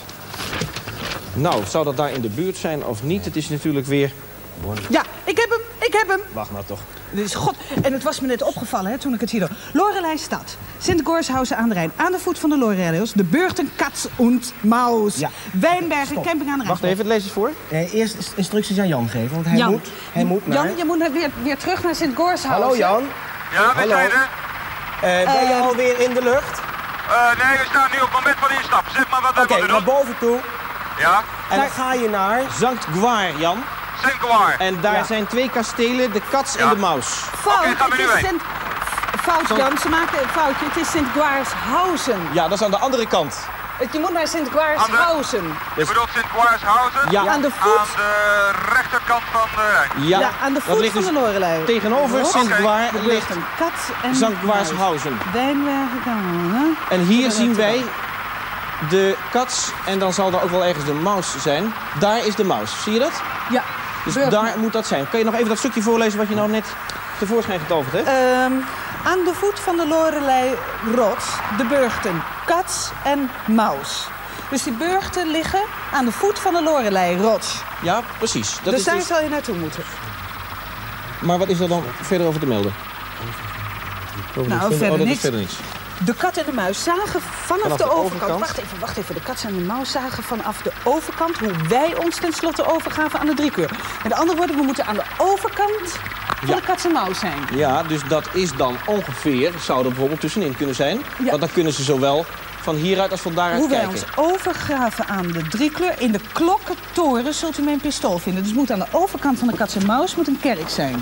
Nou, zou dat daar in de buurt zijn of niet? Het is natuurlijk weer... Ja, ik heb hem. Wacht nou toch. Dus God, en het was me net opgevallen hè, toen ik het hier doe. Lorelei-stad, Sint-Gorshausen aan de Rijn, aan de voet van de Lorelei-hills, de Burgten, Katz und Maus, Ja. Wijnbergen, camping aan de Rijn. Wacht even, lees eens voor. Eerst instructies aan Jan geven, want hij moet naar... Jan, je moet weer terug naar Sint-Gorshausen. Hallo Jan, Ja, we zijn er. ben je alweer in de lucht? Nee, we staan nu op het moment van instappen. Zeg maar wat wij Oké, moeten naar doen. boven toe. Ja, En dan ga je naar... Sankt Gwaar, Jan. Saint-Gouard. En daar zijn twee kastelen, de Katz en de Maus. Fout, Oké, gaan we het nu is heen. Fout Jan, ze maken een foutje. Het is Sint-Gwarshausen. Ja, dat is aan de andere kant. Je moet naar Sint-Gwarshausen. Je bedoelt Sint-Gouarshausen? Ja. Aan de voet. Aan de rechterkant van de Rijn. Ja, Ja, aan de dat voet ligt van dus de Lorelei. tegenover Sint-Gwaar ligt Een kat en Sankt Gwarshausen. Wijnbergen. En hier zien wij de Katz en dan zal er ook wel ergens de Maus zijn. Daar is de Maus, zie je dat? Ja. Dus daar moet dat zijn. Kan je nog even dat stukje voorlezen wat je nou net tevoorschijn getoverd hebt? Aan de voet van de Lorelei-rots, de burchten Katz en Maus. Dus die burchten liggen aan de voet van de Lorelei-rots. Ja, precies. Dat Dus is daar dus... zal je naartoe moeten. Maar wat is er dan verder over te melden? Nou, verder dat is niks. verder niks. De kat en de muis zagen vanaf de de overkant... overkant? Wacht even. De kat en de muis zagen vanaf de overkant... hoe wij ons tenslotte overgaven aan de driekleur. Met andere woorden, we moeten aan de overkant van de kat en muis zijn. Ja, dus dat is dan ongeveer, zou er bijvoorbeeld tussenin kunnen zijn. Ja. Want dan kunnen ze zowel van hieruit als van daaruit Hoe wij kijken. ons overgaven aan de driekleur. In de klokkentoren zult u mijn pistool vinden. Dus moet aan de overkant van de kat en muis moet een kerk zijn.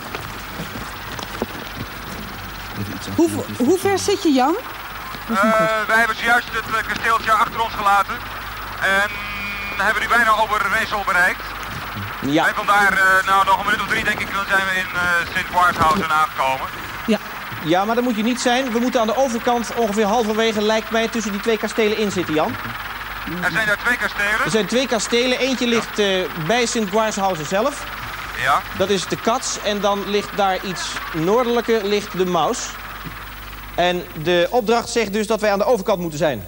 Hoe ver zit je, Jan? Wij hebben zojuist het kasteeltje achter ons gelaten. En hebben nu bijna Oberwesel bereikt. Ja, En vandaar, nog een minuut of 3 denk ik, dan zijn we in Sint-Gwarshausen aangekomen. Ja. ja, maar dat moet je niet zijn. We moeten aan de overkant ongeveer halverwege, lijkt mij, tussen die twee kastelen in zitten, Jan. Er zijn daar 2 kastelen. Er zijn twee kastelen. Eentje ligt bij Sint-Gwarshausen zelf. Ja. Dat is de Katz. En dan ligt daar iets noordelijker ligt de Maus. En de opdracht zegt dus dat wij aan de overkant moeten zijn.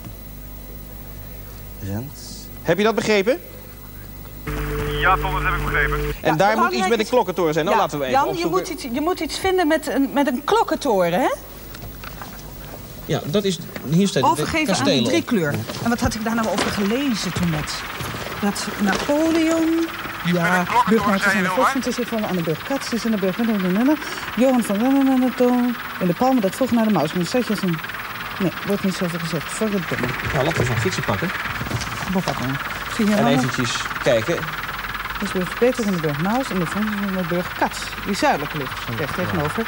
Rens. Heb je dat begrepen? Ja, Tom, dat heb ik begrepen. En daar moet iets met een klokkentoren zijn. Nou, Ja, laten we even Jan, opzoeken. je moet iets vinden met een klokkentoren, hè? Ja, dat is... Hier staat Overgeven aan de driekleur. En wat had ik daar nou over gelezen toen net? Dat Napoleon... Ja, burgemeester van de Volksmond is van aan de burg Katz, is in de burg... Johan van in de Palmen, dat vroeg naar de Maus. Maar dan zet je zo'n... Nee, wordt niet zoveel gezegd. Verdomme. Nou, laten we zo'n fietsje pakken. Zie je En dan nog? eventjes kijken. Dus we verbeteren van de burg Maus en de Volksmond van de burg Katz. Die zuidelijk ligt. Recht tegenover.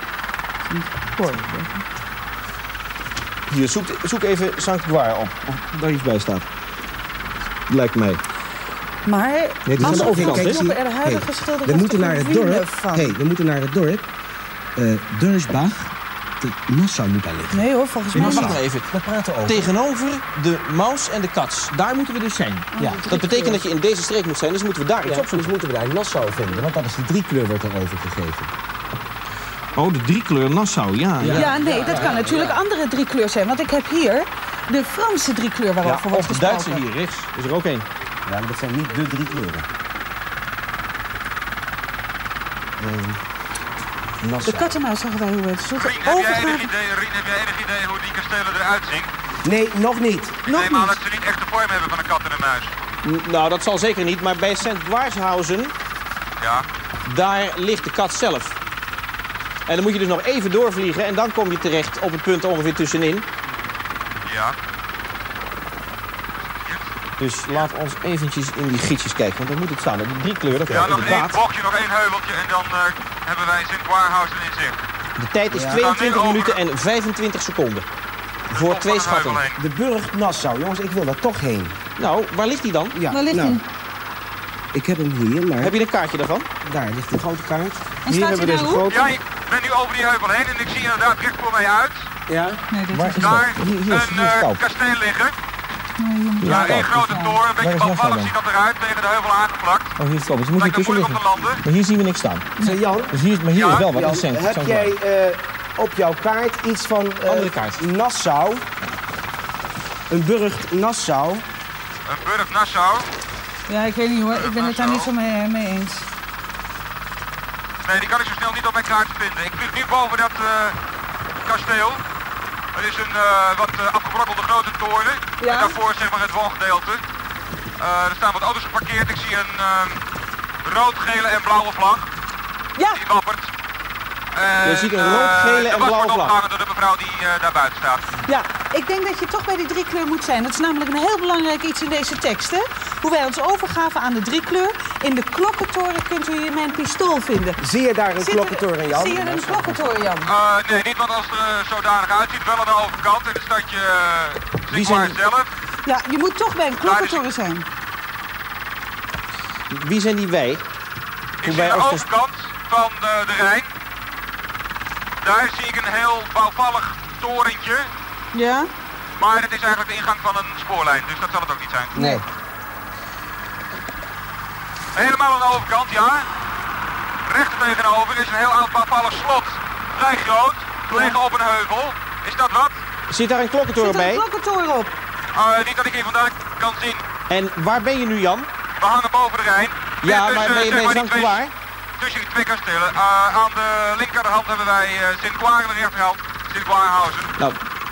Hier, zoek even Sankt Gwaar op. Of daar iets bij staat. Lijkt mij. Maar dit is aan de overkant, hè? er de huidige schilderen We moeten naar het dorp. van. We moeten naar het dorp. Dörsbach. Nassau moet daar liggen. Nee hoor, volgens mij Maar niet. wacht even. We praten over. Tegenover de Maus en de Katz. Daar moeten we dus zijn. Ja. Dat betekent dat je in deze streek moet zijn, dus moeten we daar iets Ja, opzoeken. dus moeten we daar Nassau vinden, want dat is de driekleur wordt er over gegeven. Oh, de driekleur Nassau, ja. Ja, nee, dat kan natuurlijk andere driekleur zijn. Want ik heb hier de Franse driekleur waarover wordt Of de gesproken. Duitse hier, rechts. Is er ook één. Ja, maar dat zijn niet de drie kleuren. De kat-en-muis zagen wij hoe het is. Rien, heb jij enig idee hoe die kastelen eruit zien? Nee, nog niet. Ik neem aan dat ze niet echt de vorm hebben van een kat en een muis. Nou, dat zal zeker niet, maar bij St. Warshausen, Ja. daar ligt de kat zelf. En dan moet je dus nog even doorvliegen en dan kom je terecht op het punt ongeveer tussenin. Ja. Dus laat ons eventjes in die gidsjes kijken, want dan moet het staan. Die 3 kleuren, Ja, nog één inderdaad. bochtje, nog één heuveltje en dan hebben wij St. Warshausen in zicht. De tijd is Ja. 22 minuten en 25 seconden. Voor Op 2 van een schatten. heuvel heen. De burcht Nassau. Jongens, ik wil daar toch heen. Nou, waar ligt die dan? Ja, Waar ligt nou, hij? ik heb hem hier, maar Heb je een kaartje daarvan? daar ligt een grote kaart. En Hier staat hebben hij we nou deze hoe? grote. Ja, ik ben nu over die heuvel heen en ik zie inderdaad recht voor mij uit. Ja? Nee, dit Waar is is Daar dat? Hier is een koud. kasteel liggen. Ja, Ja, één grote toren, een Waar beetje is Nassau bouwvallig dan? ziet dat eruit, tegen de heuvel aangeplakt. Oh, hier is het op. Dus je moet hier Lijkt me tussen moeilijk liggen. om te landen. Maar hier zien we niks staan. Zeg Jan, Dus hier is wel wat. Jan, Dat is St. heb St. jij op jouw kaart iets van Andere kaart. Nassau? Een burcht Nassau? Een burcht Nassau. Ja, ik weet niet hoor. Ik ben het daar niet zo mee eens. Nee, die kan ik zo snel niet op mijn kaart vinden. Ik vlieg nu boven dat kasteel. Er is een wat afgebrokkelde grote toren. Ja. En daarvoor zeg maar het woongedeelte. Er staan wat auto's geparkeerd. Ik zie een rood, gele en blauwe vlag. Ja, Die wappert. Je ziet een rood, gele en blauwe De was wordt vlag. opgehangen door de mevrouw die daar buiten staat. ja, ik denk dat je toch bij die 3 kleur moet zijn. Dat is namelijk een heel belangrijk iets in deze teksten. Hoe wij ons overgaven aan de 3 kleur. In de klokkentoren kunt u mijn pistool vinden. Zie je daar een Zit er- klokkentoren, Jan? Zie je een klokkentoren, Jan? Nee, niet wat als het er zodanig uitziet. Wel aan de overkant in het stadje Wie St. zijn- zelf. Ja, je moet toch bij een klokkentoren zijn. Wie zijn die wij? Ik zie wij aan de als overkant van de Rijn. Daar zie ik een heel bouwvallig torentje. Ja? Maar het is eigenlijk de ingang van een spoorlijn, dus dat zal het ook niet zijn. Nee. Helemaal aan de overkant, ja. Recht tegenover is een heel oud bouwvallig slot. Vrij groot, gelegen op een heuvel. Is dat wat? Zit daar een klokkentoren Zit er een bij? klokkentoren op? Niet dat ik hier vandaan kan zien. En waar ben je nu, Jan? We hangen boven de Rijn. Ja, Tussen, maar ben je zeg bij die St. twee- Waar? Tussen die twee kastelen. Aan de linkerhand hebben wij St. Kwaar en de rechterhand St. Kwaarhausen. Nou,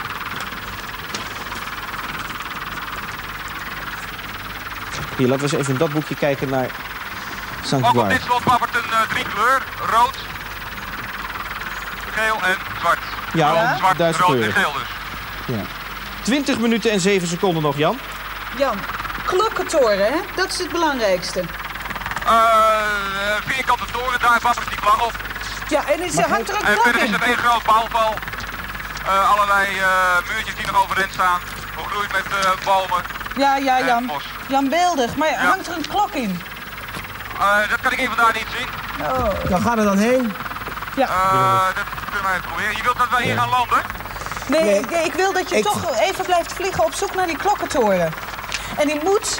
hier, laten we eens even in dat boekje kijken naar St. Ook op Waar. dit slot wappert een 3-kleur. Rood, geel en zwart. Ja, Rood, zwart, Duitse rood en kleuren. geel dus. 20 minuten en 7 seconden nog, Jan. Jan, klokkentoren, hè? Dat is het belangrijkste. Vierkante toren, daar wappert die vlag op. Ja, en hangt er een En klok verder is in? het één groot bouwval. Allerlei muurtjes die nog overeind staan. Begroeid met bomen. Ja, ja, en Jan. mos. Jan beeldig, maar hangt er een klok in? Dat kan ik hier vandaan niet zien. Dan gaan we dan heen. Dat kunnen wij proberen. Je wilt dat wij hier gaan landen? Nee, ik wil dat je Ik- toch even blijft vliegen op zoek naar die klokkentoren. En die moet...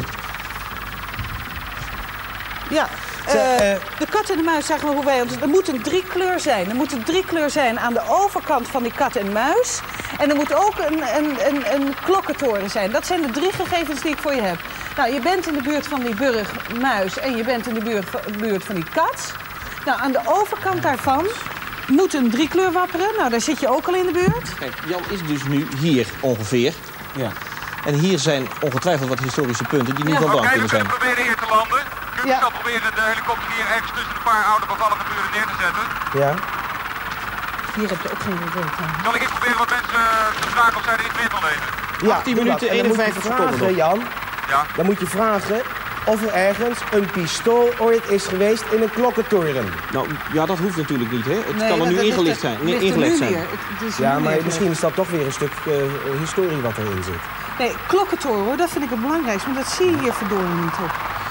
Ja, de kat en de muis zagen we hoe wij ons... Er moet een 3-kleur zijn. Er moet een 3-kleur zijn aan de overkant van die kat en muis. En er moet ook een klokkentoren zijn. Dat zijn de 3 gegevens die ik voor je heb. Nou, je bent in de buurt van die burgmuis en je bent in de buurt van die kat. Nou, aan de overkant daarvan moet een 3-kleur wapperen. Nou, daar zit je ook al in de buurt. Kijk, Jan is dus nu hier ongeveer. Ja. En hier zijn ongetwijfeld wat historische punten die niet Ja. van belang Oké, we kunnen zijn. kunnen proberen hier te landen. Kun je Ja. snel proberen de helikopter hier ergens tussen een paar oude bevallige buren neer te zetten? Ja. Hier heb je ook geen idee. Zal ik eens proberen wat mensen te vragen of zij er iets meer van weten? Ja, 18 doe dat. minuten, En dan moet je 51 seconden vragen, Jan, Ja. dan moet je vragen of er ergens een pistool ooit is geweest in een klokkentoren. Nou, ja, dat hoeft natuurlijk niet, hè. Het Nee, kan er maar nu dat ingelegd ligt er- zijn. ligt er Ingelegd nu zijn. weer. Het is Ja, nu maar weer misschien is dat toch weer een stuk historie wat erin zit. Nee, klokkentoren hoor, dat vind ik het belangrijkste. Maar dat zie je hier verdorie niet op.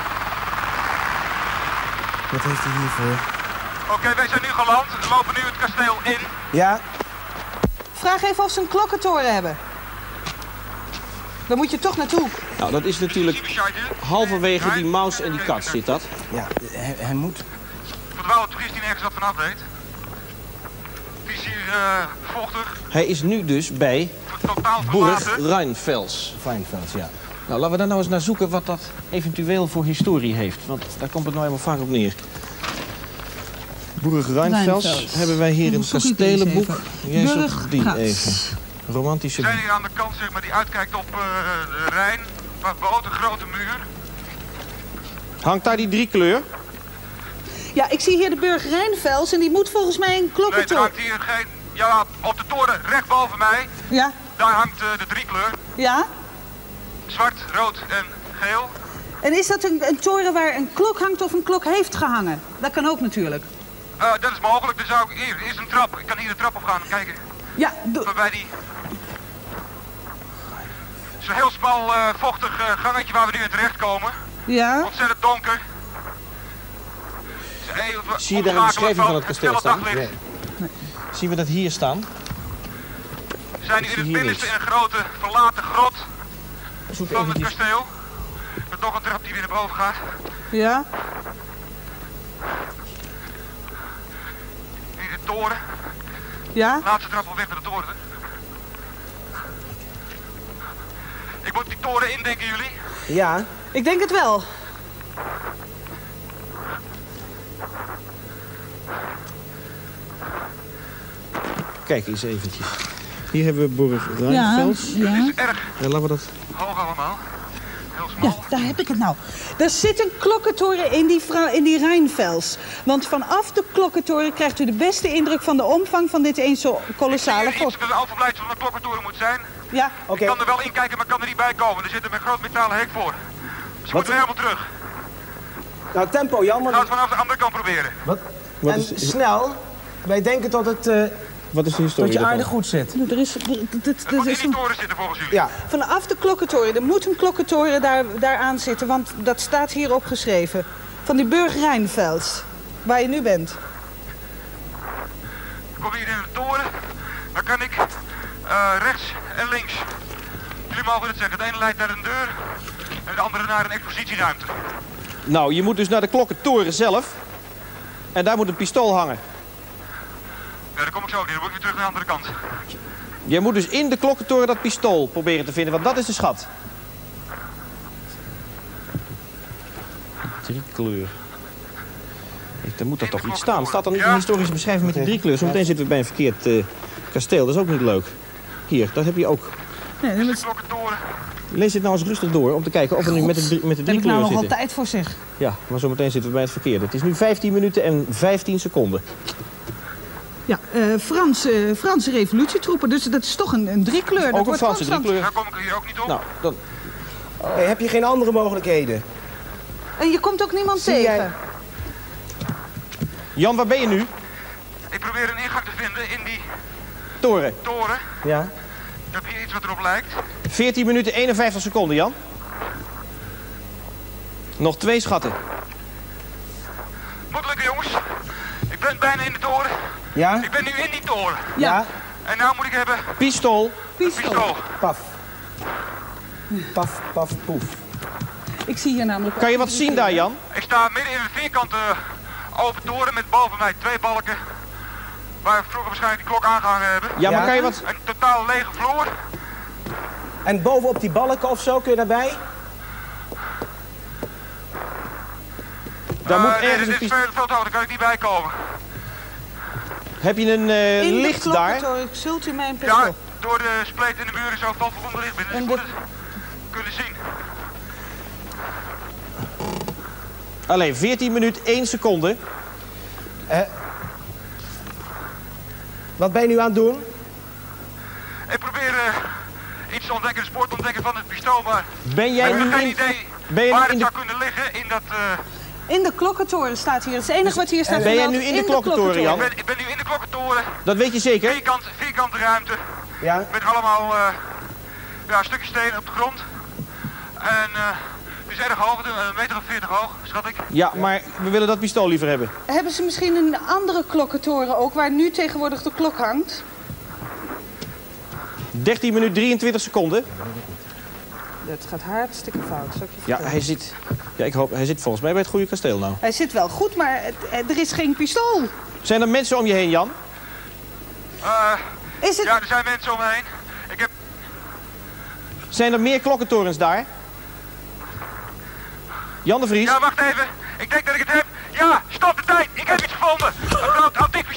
Wat heeft hij hiervoor? Oké, wij zijn nu geland. We lopen nu het kasteel in. Ja, Vraag even of ze een klokkentoren hebben. Dan moet je toch naartoe. Nou, dat is natuurlijk halverwege die muis en die kat zit dat. ja hij moet. Verdwaalde toerist die nergens wat vanaf weet. Het is hier vochtig, Hij is nu dus bij totaal Burg verlaten. Rheinfels. Feinfeld, ja. Nou, laten we daar nou eens naar zoeken wat dat eventueel voor historie heeft. Want daar komt het nou helemaal vaak op neer. Burg Rijnfels hebben wij hier een kastelenboek. Jij zoekt die even. Romantische... We zijn hier aan de kant, zeg maar, die uitkijkt op de Rijn. Waar boot een grote muur. Hangt daar die driekleur? Ja, ik zie hier de Burg Rijnfels en die moet volgens mij een Nee, er klokkentoren. hangt hier geen... Ja, op de toren recht boven mij. Ja, Daar hangt de driekleur. ja. Zwart, rood en geel. En is dat een toren waar een klok hangt of een klok heeft gehangen? Dat kan ook natuurlijk. Dat is mogelijk. Dan zou ik hier is een trap. Ik kan hier de trap op gaan kijken. Ja, Waarbij die... Het is een heel smal, vochtig gangetje waar we nu in terechtkomen. ja. Ontzettend donker. Zie je daar een beschrijving van het kasteel staan? Nee. Zien we dat hier staan? We zijn nu in het hier binnenste niks. in een grote verlaten grot Zoek van even het die... kasteel. Met nog een trap die weer naar boven gaat. Ja. Hier de toren. Ja. Laatste trap op weg naar de toren. Ik moet die toren in, denken jullie? Ja. Ik denk het wel. Kijk eens eventjes. Hier hebben we Burg Rijnfels. Ja. Het is erg Laten we dat... hoog allemaal. Heel smal. Ja, daar heb ik het nou. Er zit een klokkentoren in die Rijnfels. Want vanaf de klokkentoren krijgt u de beste indruk van de omvang van dit eens zo kolossale Iets fort. dat een overblijfsel van de klokkentoren moet zijn. Ja. Oké. Ik kan er wel in kijken, maar kan er niet bij komen. Er zit een groot metalen hek voor. Dus we moeten weer helemaal terug. Nou, tempo Jan. Gaan we het vanaf de andere kant proberen. En snel. Wij denken tot het... Wat is de dat historie je daarvan? aardig goed zit. Er is, Het moet in die toren zitten volgens jullie. Ja. vanaf de klokkentoren, er moet een klokkentoren daar aan zitten, want dat staat hier opgeschreven. Van die Burg Rijnfels, waar je nu bent. Ik kom hier in de toren. Dan kan ik rechts en links. Jullie mogen het zeggen. De ene leidt naar een deur en de andere naar een expositieruimte. Nou, je moet dus naar de klokkentoren zelf. En daar moet een pistool hangen. Ja, daar kom ik zo niet. Dan moet ik weer terug naar de andere kant. Je moet dus in de klokkentoren dat pistool proberen te vinden, want dat is de schat. Driekleur. Dan moet er toch iets staan. Staat er niet een historische beschrijving met die driekleur? Zometeen zitten we bij een verkeerd kasteel. Dat is ook niet leuk. Hier, dat heb je ook. Nee, De klokkentoren. Lees dit nou eens rustig door om te kijken of we nu met de daar heb ik driekleur nou nog wel zitten. tijd voor zich. Ja, maar zometeen zitten we bij het verkeerde. Het is nu 15 minuten en 15 seconden. Ja, Franse revolutietroepen, dus dat is toch een driekleur. Dat Ook een wordt Franse constant. driekleur. Daar kom ik hier ook niet op. Nou, dan... Hey, heb je geen andere mogelijkheden? En je komt ook niemand Zie tegen. jij- Jan, waar ben je nu? Ik probeer een ingang te vinden in die Toren. toren. Ja. Ik heb hier iets wat erop lijkt. 14 minuten 51 seconden, Jan. Nog 2 schatten. Moet lukken, jongens. Ik ben bijna in de toren. Ja. Ik ben nu in die toren. Ja. En nou moet ik hebben Pistool. een pistool. Paf. Paf, paf, poef. Ik zie hier namelijk... Kan je wat zien daar, Jan? Ik sta midden in een vierkante open toren met boven mij 2 balken. Waar we vroeger waarschijnlijk die klok aangehangen hebben. Ja, maar Ja. kan je wat... Een totaal lege vloer. En bovenop die balken of zo, kun je daarbij? Daar moet Nee, ergens dit een is pistool... veel te hoog, daar kan ik niet bij komen. Heb je een In de licht daar? klokkentoren, zult u mij een pistool... Ja, door de spleet in de muren zo valt voldoende licht binnen. Dus En ik de- moet het kunnen zien. Alleen 14 minuten 1 seconde. Wat ben je nu aan het doen? Ik probeer iets te ontdekken, een spoor te ontdekken van het pistool, maar Ben ik jij heb nu geen in... idee Ben je waar nu het in de... zou kunnen liggen in dat... In de klokkentoren staat hier. Het is het enige wat hier staat. Ben jij vermeld. nu in de klokkentoren, Jan? Ik ben nu in de klokkentoren, Dat weet je zeker? vierkante ruimte, Ja. met allemaal stukjes steen op de grond. En het is erg hoog, 1,40 meter hoog, schat ik. Ja, maar we willen dat pistool liever hebben. Hebben ze misschien een andere klokkentoren ook, waar nu tegenwoordig de klok hangt? 13 minuten 23 seconden. Dat gaat hartstikke fout, zal ik je Ja, vertellen. hij zit... Ja, ik hoop... Hij zit volgens mij bij het goede kasteel nou. Hij zit wel goed, maar er is geen pistool. Zijn er mensen om je heen, Jan? Is het... Ja, er zijn mensen om me heen. Ik heb... Zijn er meer klokkentorens daar? Jan de Vries? Ja, wacht even. Ik denk dat ik het heb. Ja, stop de tijd. Ik heb iets gevonden. Een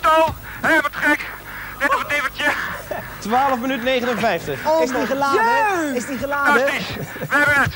pistool. Hé, wat gek. Net op het nippertje. 12 minuten 59. Is die geladen? Ja. Is die geladen? Dat is. We hebben het.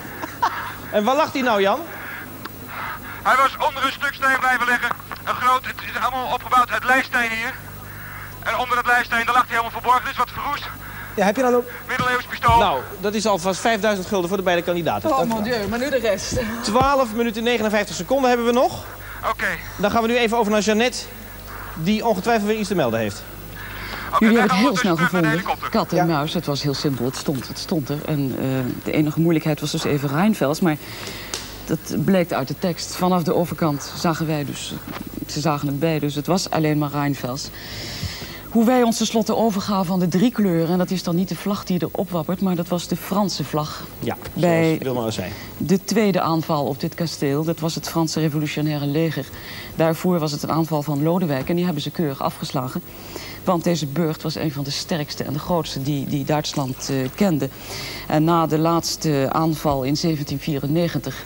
En waar lag hij nou, Jan? Hij was onder een stuk steen blijven liggen. Een groot, het is allemaal opgebouwd uit lijststeen hier. En onder het lijststeen, daar lag hij helemaal verborgen. Dit is wat verroest. Ja, heb je dan ook... Middeleeuws pistool. Nou, dat is alvast 5000 gulden voor de beide kandidaten. Oh mon dieu, maar nu de rest. 12 minuten 59 seconden hebben we nog. Oké. Dan gaan we nu even over naar Jeannette, die ongetwijfeld weer iets te melden heeft. Jullie wij hebben gaan het heel snel ondertussen terug naar de gevonden. helikopter. Kat en muis, het was heel simpel. Het stond er. En de enige moeilijkheid was dus even Rijnvels. Maar dat bleek uit de tekst. Vanaf de overkant zagen wij dus... Ze zagen het bij, dus het was alleen maar Rijnvels. Hoe wij ons tenslotte overgaven aan de 3 kleuren... en dat is dan niet de vlag die erop wappert... maar dat was de Franse vlag. Ja, bij zoals Wilma al zei. de tweede aanval op dit kasteel. Dat was het Franse revolutionaire leger. Daarvoor was het een aanval van Lodewijk... en die hebben ze keurig afgeslagen. Want deze burcht was een van de sterkste en de grootste die Duitsland kende. En na de laatste aanval in 1794...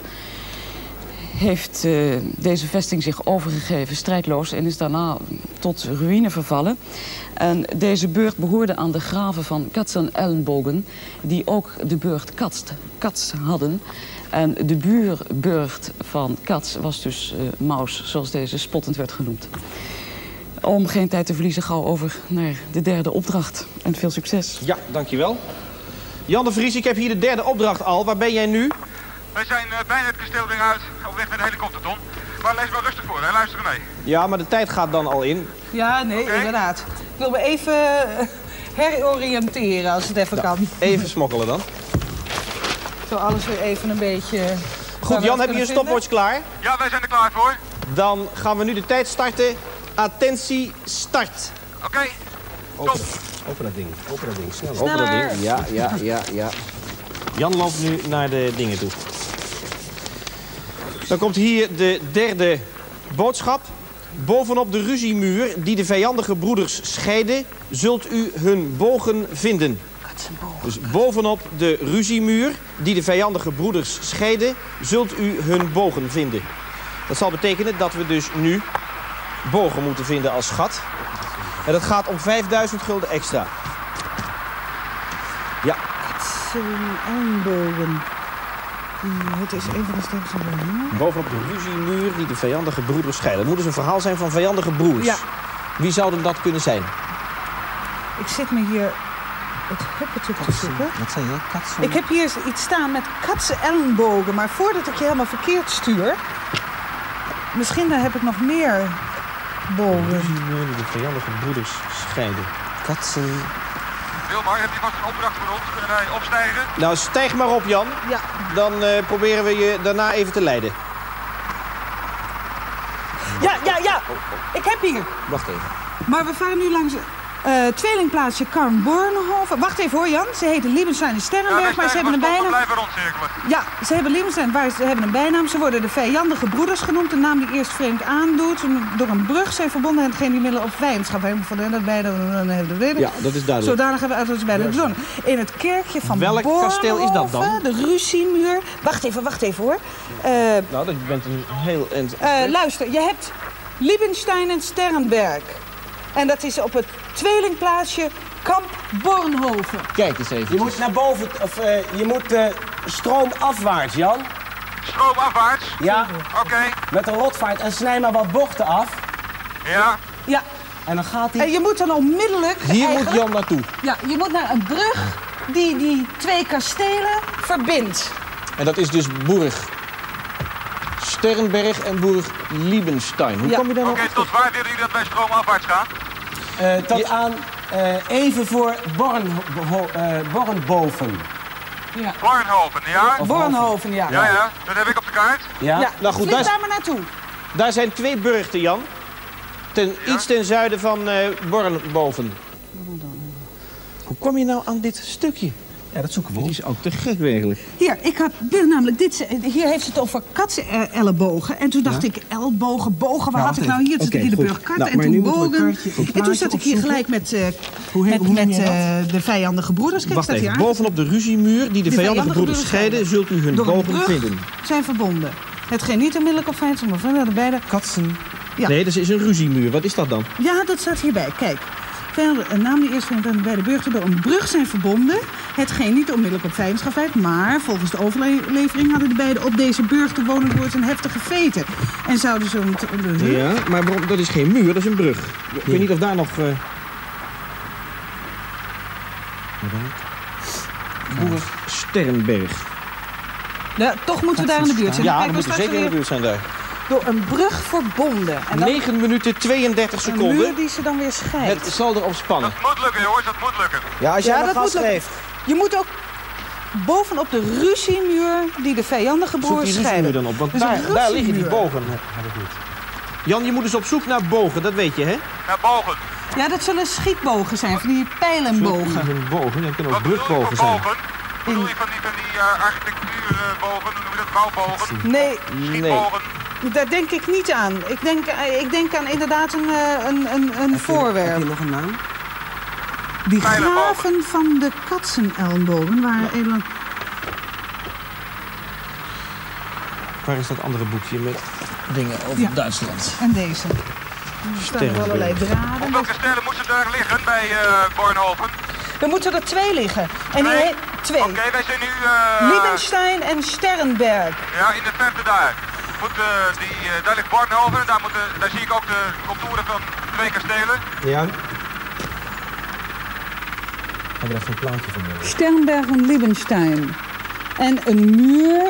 heeft deze vesting zich overgegeven, strijdloos, en is daarna tot ruïne vervallen. En deze burcht behoorde aan de graven van Cats en Ellenbogen, die ook de burcht Cats hadden. En de buurburcht van Cats was dus Maus, zoals deze spottend werd genoemd. Om geen tijd te verliezen, gauw over naar de derde opdracht. En veel succes. Ja, dankjewel. Jan de Vries, ik heb hier de derde opdracht al. Waar ben jij nu? Wij zijn bijna het kasteel weer uit, op weg naar de helikopter, Ton. Maar lees maar rustig voor, hè? Luister mee. Ja, maar de tijd gaat dan al in. Ja, nee, inderdaad. Ik wil me even heroriënteren als het even kan. Even smokkelen dan. Zo alles weer even een beetje... Goed, Jan, heb je je stopwatch klaar? Ja, wij zijn er klaar voor. Dan gaan we nu de tijd starten. Attentie, start. Oké. Top. Open dat ding, snel. Open dat ding. Ja. Jan loopt nu naar de dingen toe. Dan komt hier de derde boodschap. Bovenop de ruziemuur die de vijandige broeders scheiden, zult u hun bogen vinden. Dus bovenop de ruziemuur die de vijandige broeders scheiden, zult u hun bogen vinden. Dat zal betekenen dat we dus nu bogen moeten vinden als schat. En dat gaat om 5000 gulden extra. Ja. Ellenbogen. Het is een van de sterkste woorden. Bovenop de ruziemuur die de vijandige broeders scheiden. Dat moet dus een verhaal zijn van vijandige broers. Ja. Wie zou dat kunnen zijn? Ik zit me hier het huppetje te zoeken. Wat zei je? Katsen? Ik heb hier iets staan met katsen ellenbogen, maar voordat ik je helemaal verkeerd stuur... Misschien heb ik nog meer bogen. Ruziemuur die de vijandige broeders scheiden. Katsen. Wilmar, heb je vast een opdracht voor ons? Kunnen wij opstijgen? Nou, stijg maar op, Jan. Ja. Dan proberen we je daarna even te leiden. Ja. Ik heb hier. Wacht even. Maar we varen nu langs tweelingplaatsje Karnbornhoven. Wacht even hoor, Jan. Ze heten Liebenstein en Sterrenberg, maar ze hebben een bijnaam. blijven rondcirkelen. Ja, ze hebben Liebenstein, ze hebben een bijnaam. Ze worden de vijandige broeders genoemd. Een naam die eerst vreemd aandoet. Door een brug zijn verbonden en hetgeen die middelen op vijandschap hebben. Van de beide. Ja, dat is duidelijk. Zodanig hebben we uit ons beide zonnen. In het kerkje van Welk kasteel is dat dan? De ruziemuur. Wacht even hoor. Nou, dat bent een heel... Luister, je hebt Liebenstein en Sterrenberg. En dat is op het tweelingplaatsje Kamp Bornhoven. Kijk eens even. Je moet naar boven, of je moet stroomafwaarts, Jan. Stroomafwaarts? Ja. Oké. Met een rotvaart en snij maar wat bochten af. Ja. Ja. En dan gaat hij... En je moet dan onmiddellijk... Hier moet Jan naartoe. Ja, je moet naar een brug die die twee kastelen verbindt. En dat is dus Burg Sterrenberg en Burg Liebenstein. Hoe kom je daar nog? Oké, tot waar willen jullie dat wij stroomafwaarts gaan? Tot aan even voor Bornboven. Ja. Bornhoven, ja? Bornhoven, ja. Ja, dat heb ik op de kaart. Ja. Ja, Nou goed, vlieg daar maar naartoe. daar zijn 2 burchten, Jan. Iets ten zuiden van Bornboven. Hoe kom je nou aan dit stukje? Ja, dat zoeken we Die op. is ook te gek werkelijk. Hier, ik had namelijk dit. Hier heeft het over katsenellebogen. En toen dacht ik, ellebogen, bogen. Waar had ik nou hier? Toen zat ik hier de burg kat en toen bogen. En toen zat ik hier gelijk met de vijandige broeders. Kijk, Wacht staat hier even, aan. bovenop de ruziemuur die de vijandige broeders scheiden, zult u hun Door een bogen brug vinden. zijn verbonden. Hetgeen niet onmiddellijk op vijand, maar van de beide. Katsen. Ja. Nee, dat is een ruziemuur. Wat is dat dan? Ja, dat staat hierbij. Kijk. Vijanden namen die eerste vijand aan beide burchten door een brug zijn verbonden. Hetgeen niet onmiddellijk op vijandschap leidt, maar volgens de overlevering hadden de beiden op deze burcht wonen door een heftige veten. En zouden zo... Ja, maar dat is geen muur, dat is een brug. Ik weet niet of daar nog... Boer Sternberg. Ja, toch moeten we daar in de buurt zijn. Ja, we moeten zeker in de buurt zijn daar. Door een brug verbonden. En dan 9 minuten 32 seconden. een muur die ze dan weer scheidt. Het zal erop spannen. Dat moet lukken, jongens, dat moet lukken. Ja, als jij nog gas geeft. Je moet ook bovenop de ruziemuur die de vijandige broers scheiden. Zoek die ruziemuur dan op, want dus daar liggen die bogen. Jan, je moet dus op zoek naar bogen, dat weet je, hè? Ja, bogen. Ja, dat zullen schietbogen zijn, van die pijlenbogen. Bogen, dat kunnen ook Wat bedoel je brugbogen voor zijn. bogen? Bedoel je van die architectuurbogen, hoe noem je dat, bouwbogen? Nee, Schietbogen? daar denk ik niet aan. Ik denk aan inderdaad een voorwerp. Heb je nog een naam? Die graven van de katsenelmbogen waren even... Waar is dat andere boekje met dingen over Duitsland? En deze. Er staan er allerlei draden. Hoeveel kastelen moesten er liggen bij Bornhoven? Er moeten er 2 liggen. En die 2. Oké, wij zijn nu... Liebenstein en Sternberg. Ja, in de verte daar. Daar ligt Bornhoven en daar zie ik ook de contouren van 2 kastelen. Ja. Hebben we daar geen plaatje van nodig? Sternberg en Liebenstein. En een muur.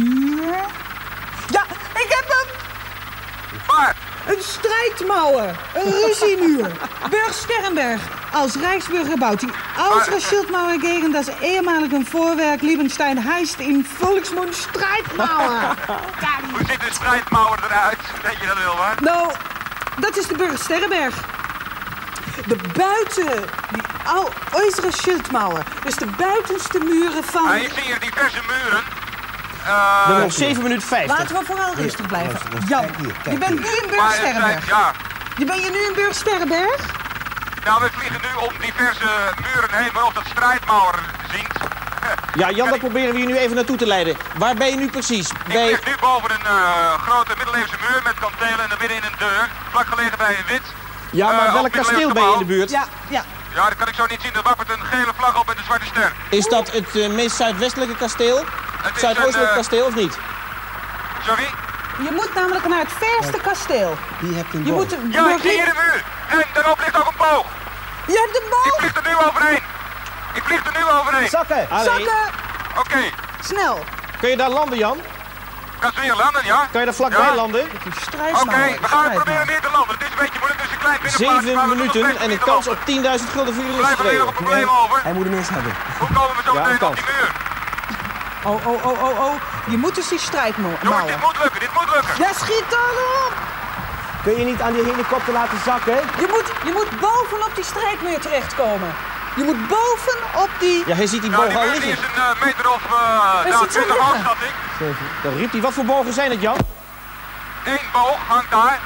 Ja, ik heb hem! Waar? Een strijdmauer. Een ruziemuur. Burg Sternberg. Als Rijksburg gebouwd. Die oudere Schildmauer gegen das ehemalige Vorwerk Liebenstein heist in volksmond strijdmauer. Hoe ziet de strijdmauer eruit? Weet je dat wel, waar? Nou, dat is de Burg Sternberg. De buiten, die oudere Schildmauer. Dus de buitenste muren van... Ja, ik zie hier diverse muren. We hebben nog 7 minuten 50. Laten we vooral rustig blijven. Jan, je bent nu in Burg Sternberg. Ja. Ben je nu in Burg Sternberg? Nou, we vliegen nu om diverse muren heen waarop dat strijdmauer zinkt. Ja, Jan, daar proberen we je nu even naartoe te leiden. Waar ben je nu precies? Ik vlieg nu boven een grote middeleeuwse muur met kantelen en midden in een deur. Vlak gelegen bij een wit. Ja, maar welk kasteel ben je in de buurt? Ja. Ja, dat kan ik zo niet zien. Er wappert een gele vlag op met een zwarte ster. Is dat het meest zuidwestelijke kasteel? Het zuidoostelijke kasteel of niet? Sorry? Je moet namelijk naar het verste kasteel. Die hebt een Je boog. moet Ja, ik zie hier de muur. En daarop ligt ook een boog. Je hebt de boog? Ik vlieg er nu overheen. Zakken! Zakken! Oké. Snel. Kun je daar landen, Jan? Kan ze hier landen, ja? Kan je daar vlakbij landen? Oké, we gaan het proberen neer te landen. Het is een beetje moeilijk, dus een klein binnenplaats. 7 minuten en een kans op 10.000 gulden voor jullie Blijven er nog een probleem over. Hij moet hem eens hebben. Hoe komen we zo meteen op die muur? Oh. Je moet dus die strijdmauer. Jongens, dit moet lukken. Ja, schiet erop! Kun je niet aan die helikopter laten zakken? Je moet bovenop die strijdmuur terechtkomen. Je moet bovenop die... Ja, hij ziet die boog al die liggen. is een meter of 20 hoog, schat ik. Dan riep hij, wat voor bogen zijn het, Jan? 1 boog hangt daar.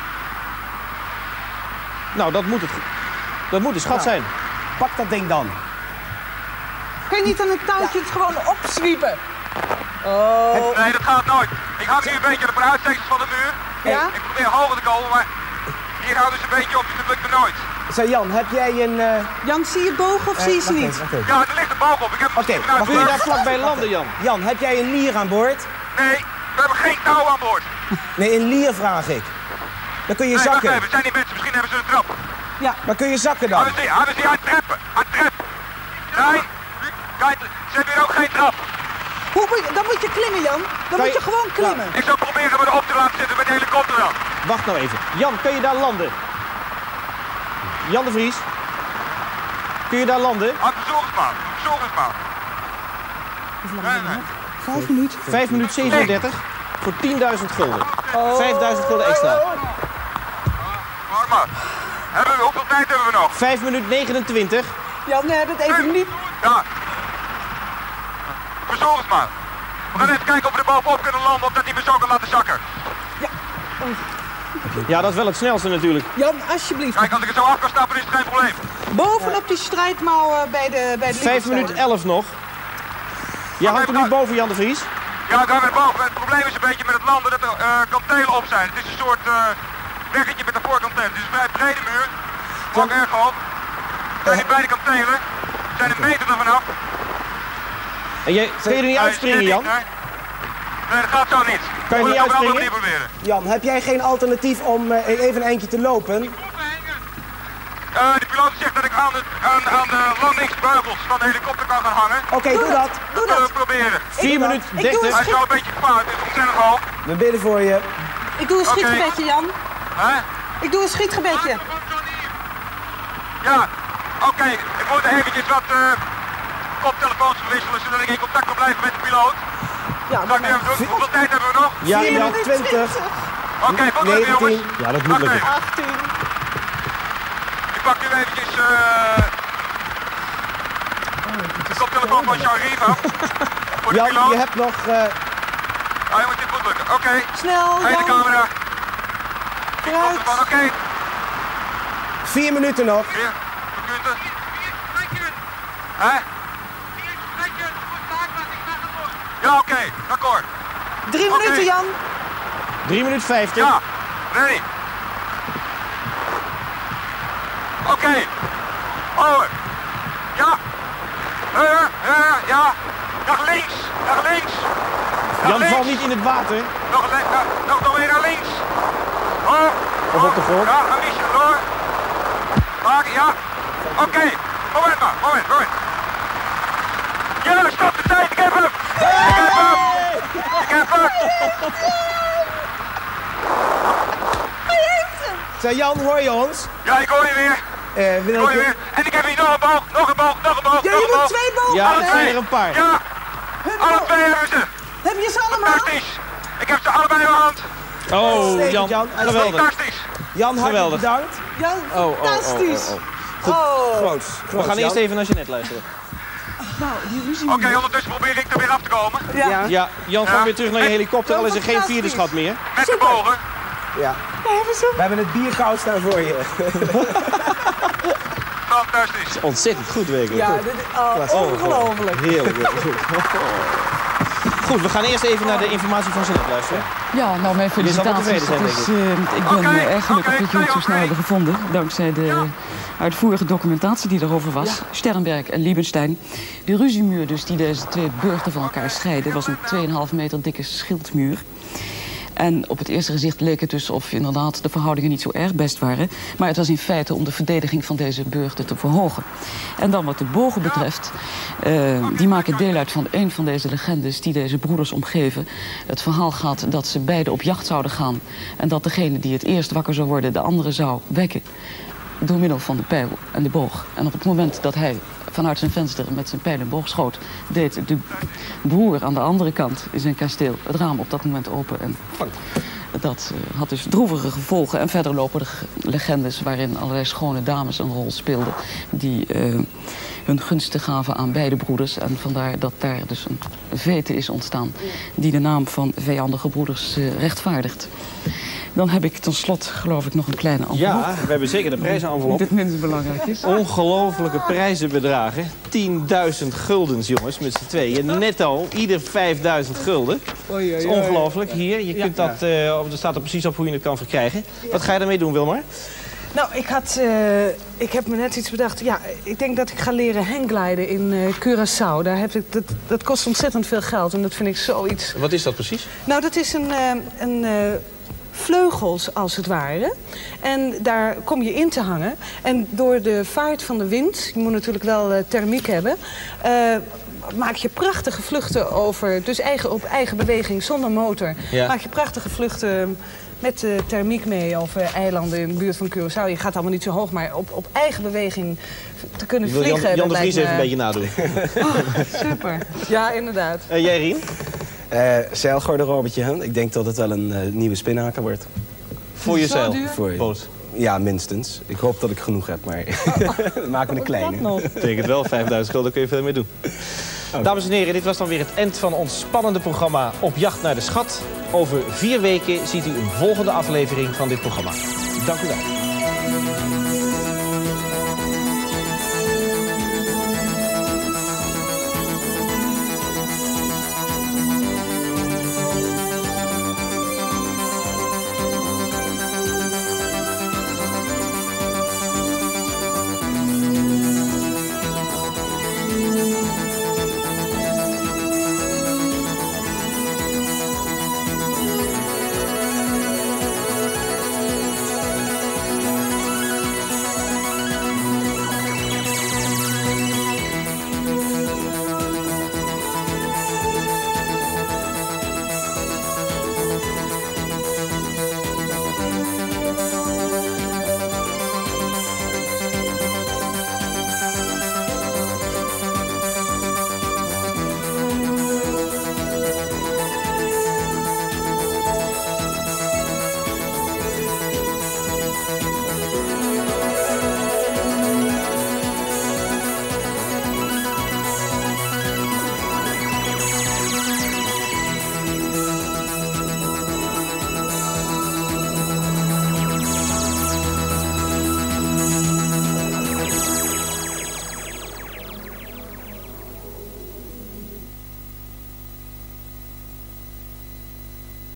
Nou, dat moet de schat zijn. Pak dat ding dan. Kun je niet aan het touwtje het gewoon opzwiepen? Oh. Nee, dat gaat nooit. Ik hang nu een beetje op de uitsteksels van de muur. Ja? Ik probeer hoger te komen, maar hier houden ze een beetje op, dus dat lukt me nooit. Zeg Jan, heb jij een... Jan, zie je bogen of zie je ze niet? Ja, er ligt een boog op. Ik heb Oké, Maar kun je daar vlakbij landen, Jan? Jan, heb jij een lier aan boord? Nee, we hebben geen touw aan boord. Nee, een lier vraag ik. Dan kun je Nee, wacht zakken. even, zijn die mensen, misschien hebben ze een trap. Ja. Maar kun je zakken dan? Hebben ze die aan het treppen? Nee, kijk, ze hebben hier ook geen trap. Dan moet je klimmen, Jan. Dan moet je gewoon klimmen. Ik zou proberen me erop te laten zitten met de helikopter dan. Wacht nou even. Jan, kun je daar landen? Jan de Vries? Kun je daar landen? Verzorg het maar. Nee. 5 minuten. 5 minuten 37 voor 10.000 gulden. 5.000 gulden extra. Wacht maar. Hoeveel tijd hebben we nog? 5 minuten 29. Jan, we hebben het even niet. Ja. Verzorg het maar. We gaan even kijken of we er bovenop kunnen landen of dat die me zo kan laten zakken. Ja, dat is wel het snelste natuurlijk. Jan, alsjeblieft. Kijk, als ik er zo af kan stappen is het geen probleem. Bovenop die strijdmauer bij de 5 minuten 11 nog. Je hangt er nu boven, Jan de Vries. Ja, ik ga weer boven. Het probleem is een beetje met het landen dat er kantelen op zijn. Het is een soort weggetje met de voorkant telen. Het is een vrij brede muur. Ook erg hoog. Kan je beide kan telen. Er zijn een meter ervan af. En kun je er niet uitspringen, Jan? Nee, dat gaat zo niet. Kan je niet uitspringen? Jan, heb jij geen alternatief om even een eindje te lopen? De piloot zegt dat ik aan de landingsbeugels van de helikopter kan gaan hangen. Oké, doe dat. Dat zullen we proberen. 4 minuten 30. Hij is wel een beetje gevaarlijk, het is ontzettend hoog. We bidden voor je. Ik doe een schietgebedje, Jan. Hè? Ik doe een schietgebedje. Ja, oké. Ik moet eventjes wat koptelefoons verwisselen, zodat ik in contact kan blijven met de piloot. Ja, hoeveel tijd hebben we nog? Ja, 20. Oké, wat doen we, jongens? Ja, dat moet lukken. 18. Ik pak nu eventjes de koptelefoon van Jean-Rive af. Voor de Jan, piloot. je hebt nog... Oh, je moet dit goed lukken. Oké. Snel, Hey, de Jan. camera. Vooruit. Oké. 4 minuten nog. 4 minuten. Hè? Ja, oké. Akkoord. 3 minuten, Jan. 3 minuten 50. Ja. Ready. Oké. Over. Ja. Ja. Naar links. Naar links. Naar Jan links. valt niet in het water. Nog weer naar links. Oh. Of op de grond. Ja, een beetje door. Maken, ja. Oké. Moment maar. Moment. Ja, stop de tijd. Ik heb hem. Ik heb hem. Zeg Jan, hoor je ons? Ja, ik hoor je weer. Ik hoor je weer. En ik heb hier nog een boog. Nog een boog. Ja, je moet 2 bogen. Ja, Alle er twee. zijn er een paar. Ja. Alle 2 hebben ze. Heb je ze allemaal? Fantastisch. Ik heb ze allebei in mijn hand. Oh, Uitstekend, Jan. Jan. Geweldig. Fantastisch. Jan, hartelijk Geweldig. bedankt. Jan, fantastisch. Groot. We gaan eerst even naar Jeanette luisteren. Oké, ondertussen probeer ik er weer af te komen. Ja. Ja, Jan gaat weer terug naar je helikopter, al is er geen Fantastisch. vierde schat meer. Met de bogen. Ja. We hebben het bier koud staan voor je. Fantastisch. Ontzettend goed werkelijk. Ja, dit is ongelooflijk. Heerlijk. Goed, we gaan eerst even naar de informatie van Jeanette luisteren. Ja, nou mijn Je zal wel felicitaties. tevreden zijn, denk Ik ben Oké, erg gelukkig dat jullie het zo snel oké. hebben gevonden. Dankzij de uitvoerige documentatie die erover was. Sternberg en Liebenstein. De ruziemuur dus die deze 2 burchten van elkaar scheiden was een 2,5 meter dikke schildmuur. En op het eerste gezicht leek het dus of inderdaad de verhoudingen niet zo erg best waren. Maar het was in feite om de verdediging van deze burchten te verhogen. En dan wat de bogen betreft, die maken deel uit van een van deze legendes die deze broeders omgeven. Het verhaal gaat dat ze beiden op jacht zouden gaan. En dat degene die het eerst wakker zou worden de andere zou wekken. Door middel van de pijl en de boog. En op het moment dat hij vanuit zijn venster met zijn pijl en boog schoot, deed de broer aan de andere kant in zijn kasteel het raam op dat moment open. En dat had dus droevige gevolgen. En verder lopen er legendes waarin allerlei schone dames een rol speelden die hun gunsten gaven aan beide broeders. En vandaar dat daar dus een vete is ontstaan die de naam van vijandige broeders rechtvaardigt. Dan heb ik tot slot, geloof ik, nog een kleine envelop. Ja, we hebben zeker de prijzenenvelop. Dit minst belangrijk is. Ongelofelijke prijzenbedragen. 10.000 guldens, jongens, met z'n tweeën. Netto, ieder 5.000 gulden. Dat is ongelooflijk. Hier, je kunt dat, er staat er precies op hoe je het kan verkrijgen. Wat ga je daarmee doen, Wilmar? Nou, ik heb me net iets bedacht. Ja, ik denk dat ik ga leren hanggliden in Curaçao. Dat kost ontzettend veel geld en dat vind ik zoiets. Wat is dat precies? Nou, dat is een vleugels als het ware. En daar kom je in te hangen. En door de vaart van de wind, je moet natuurlijk wel thermiek hebben, maak je prachtige vluchten over, dus op eigen beweging, zonder motor. Ja. Maak je prachtige vluchten met thermiek mee over eilanden in de buurt van Curaçao. Je gaat allemaal niet zo hoog, maar op eigen beweging te kunnen vliegen. Jan de Vries even een beetje nadoen. Oh, super. Ja, inderdaad. Jij, Rien? Zeilgarderobertje, hè? Ik denk dat het wel een nieuwe spinnaker wordt. Voor je zeil? Voor Boot. Ja, minstens. Ik hoop dat ik genoeg heb, maar dan maken we een kleine. Betekent wel 5.000 gulden, kun je veel mee doen. Dames en heren, dit was dan weer het eind van ons spannende programma Op jacht naar de schat. Over 4 weken ziet u een volgende aflevering van dit programma. Dank u wel.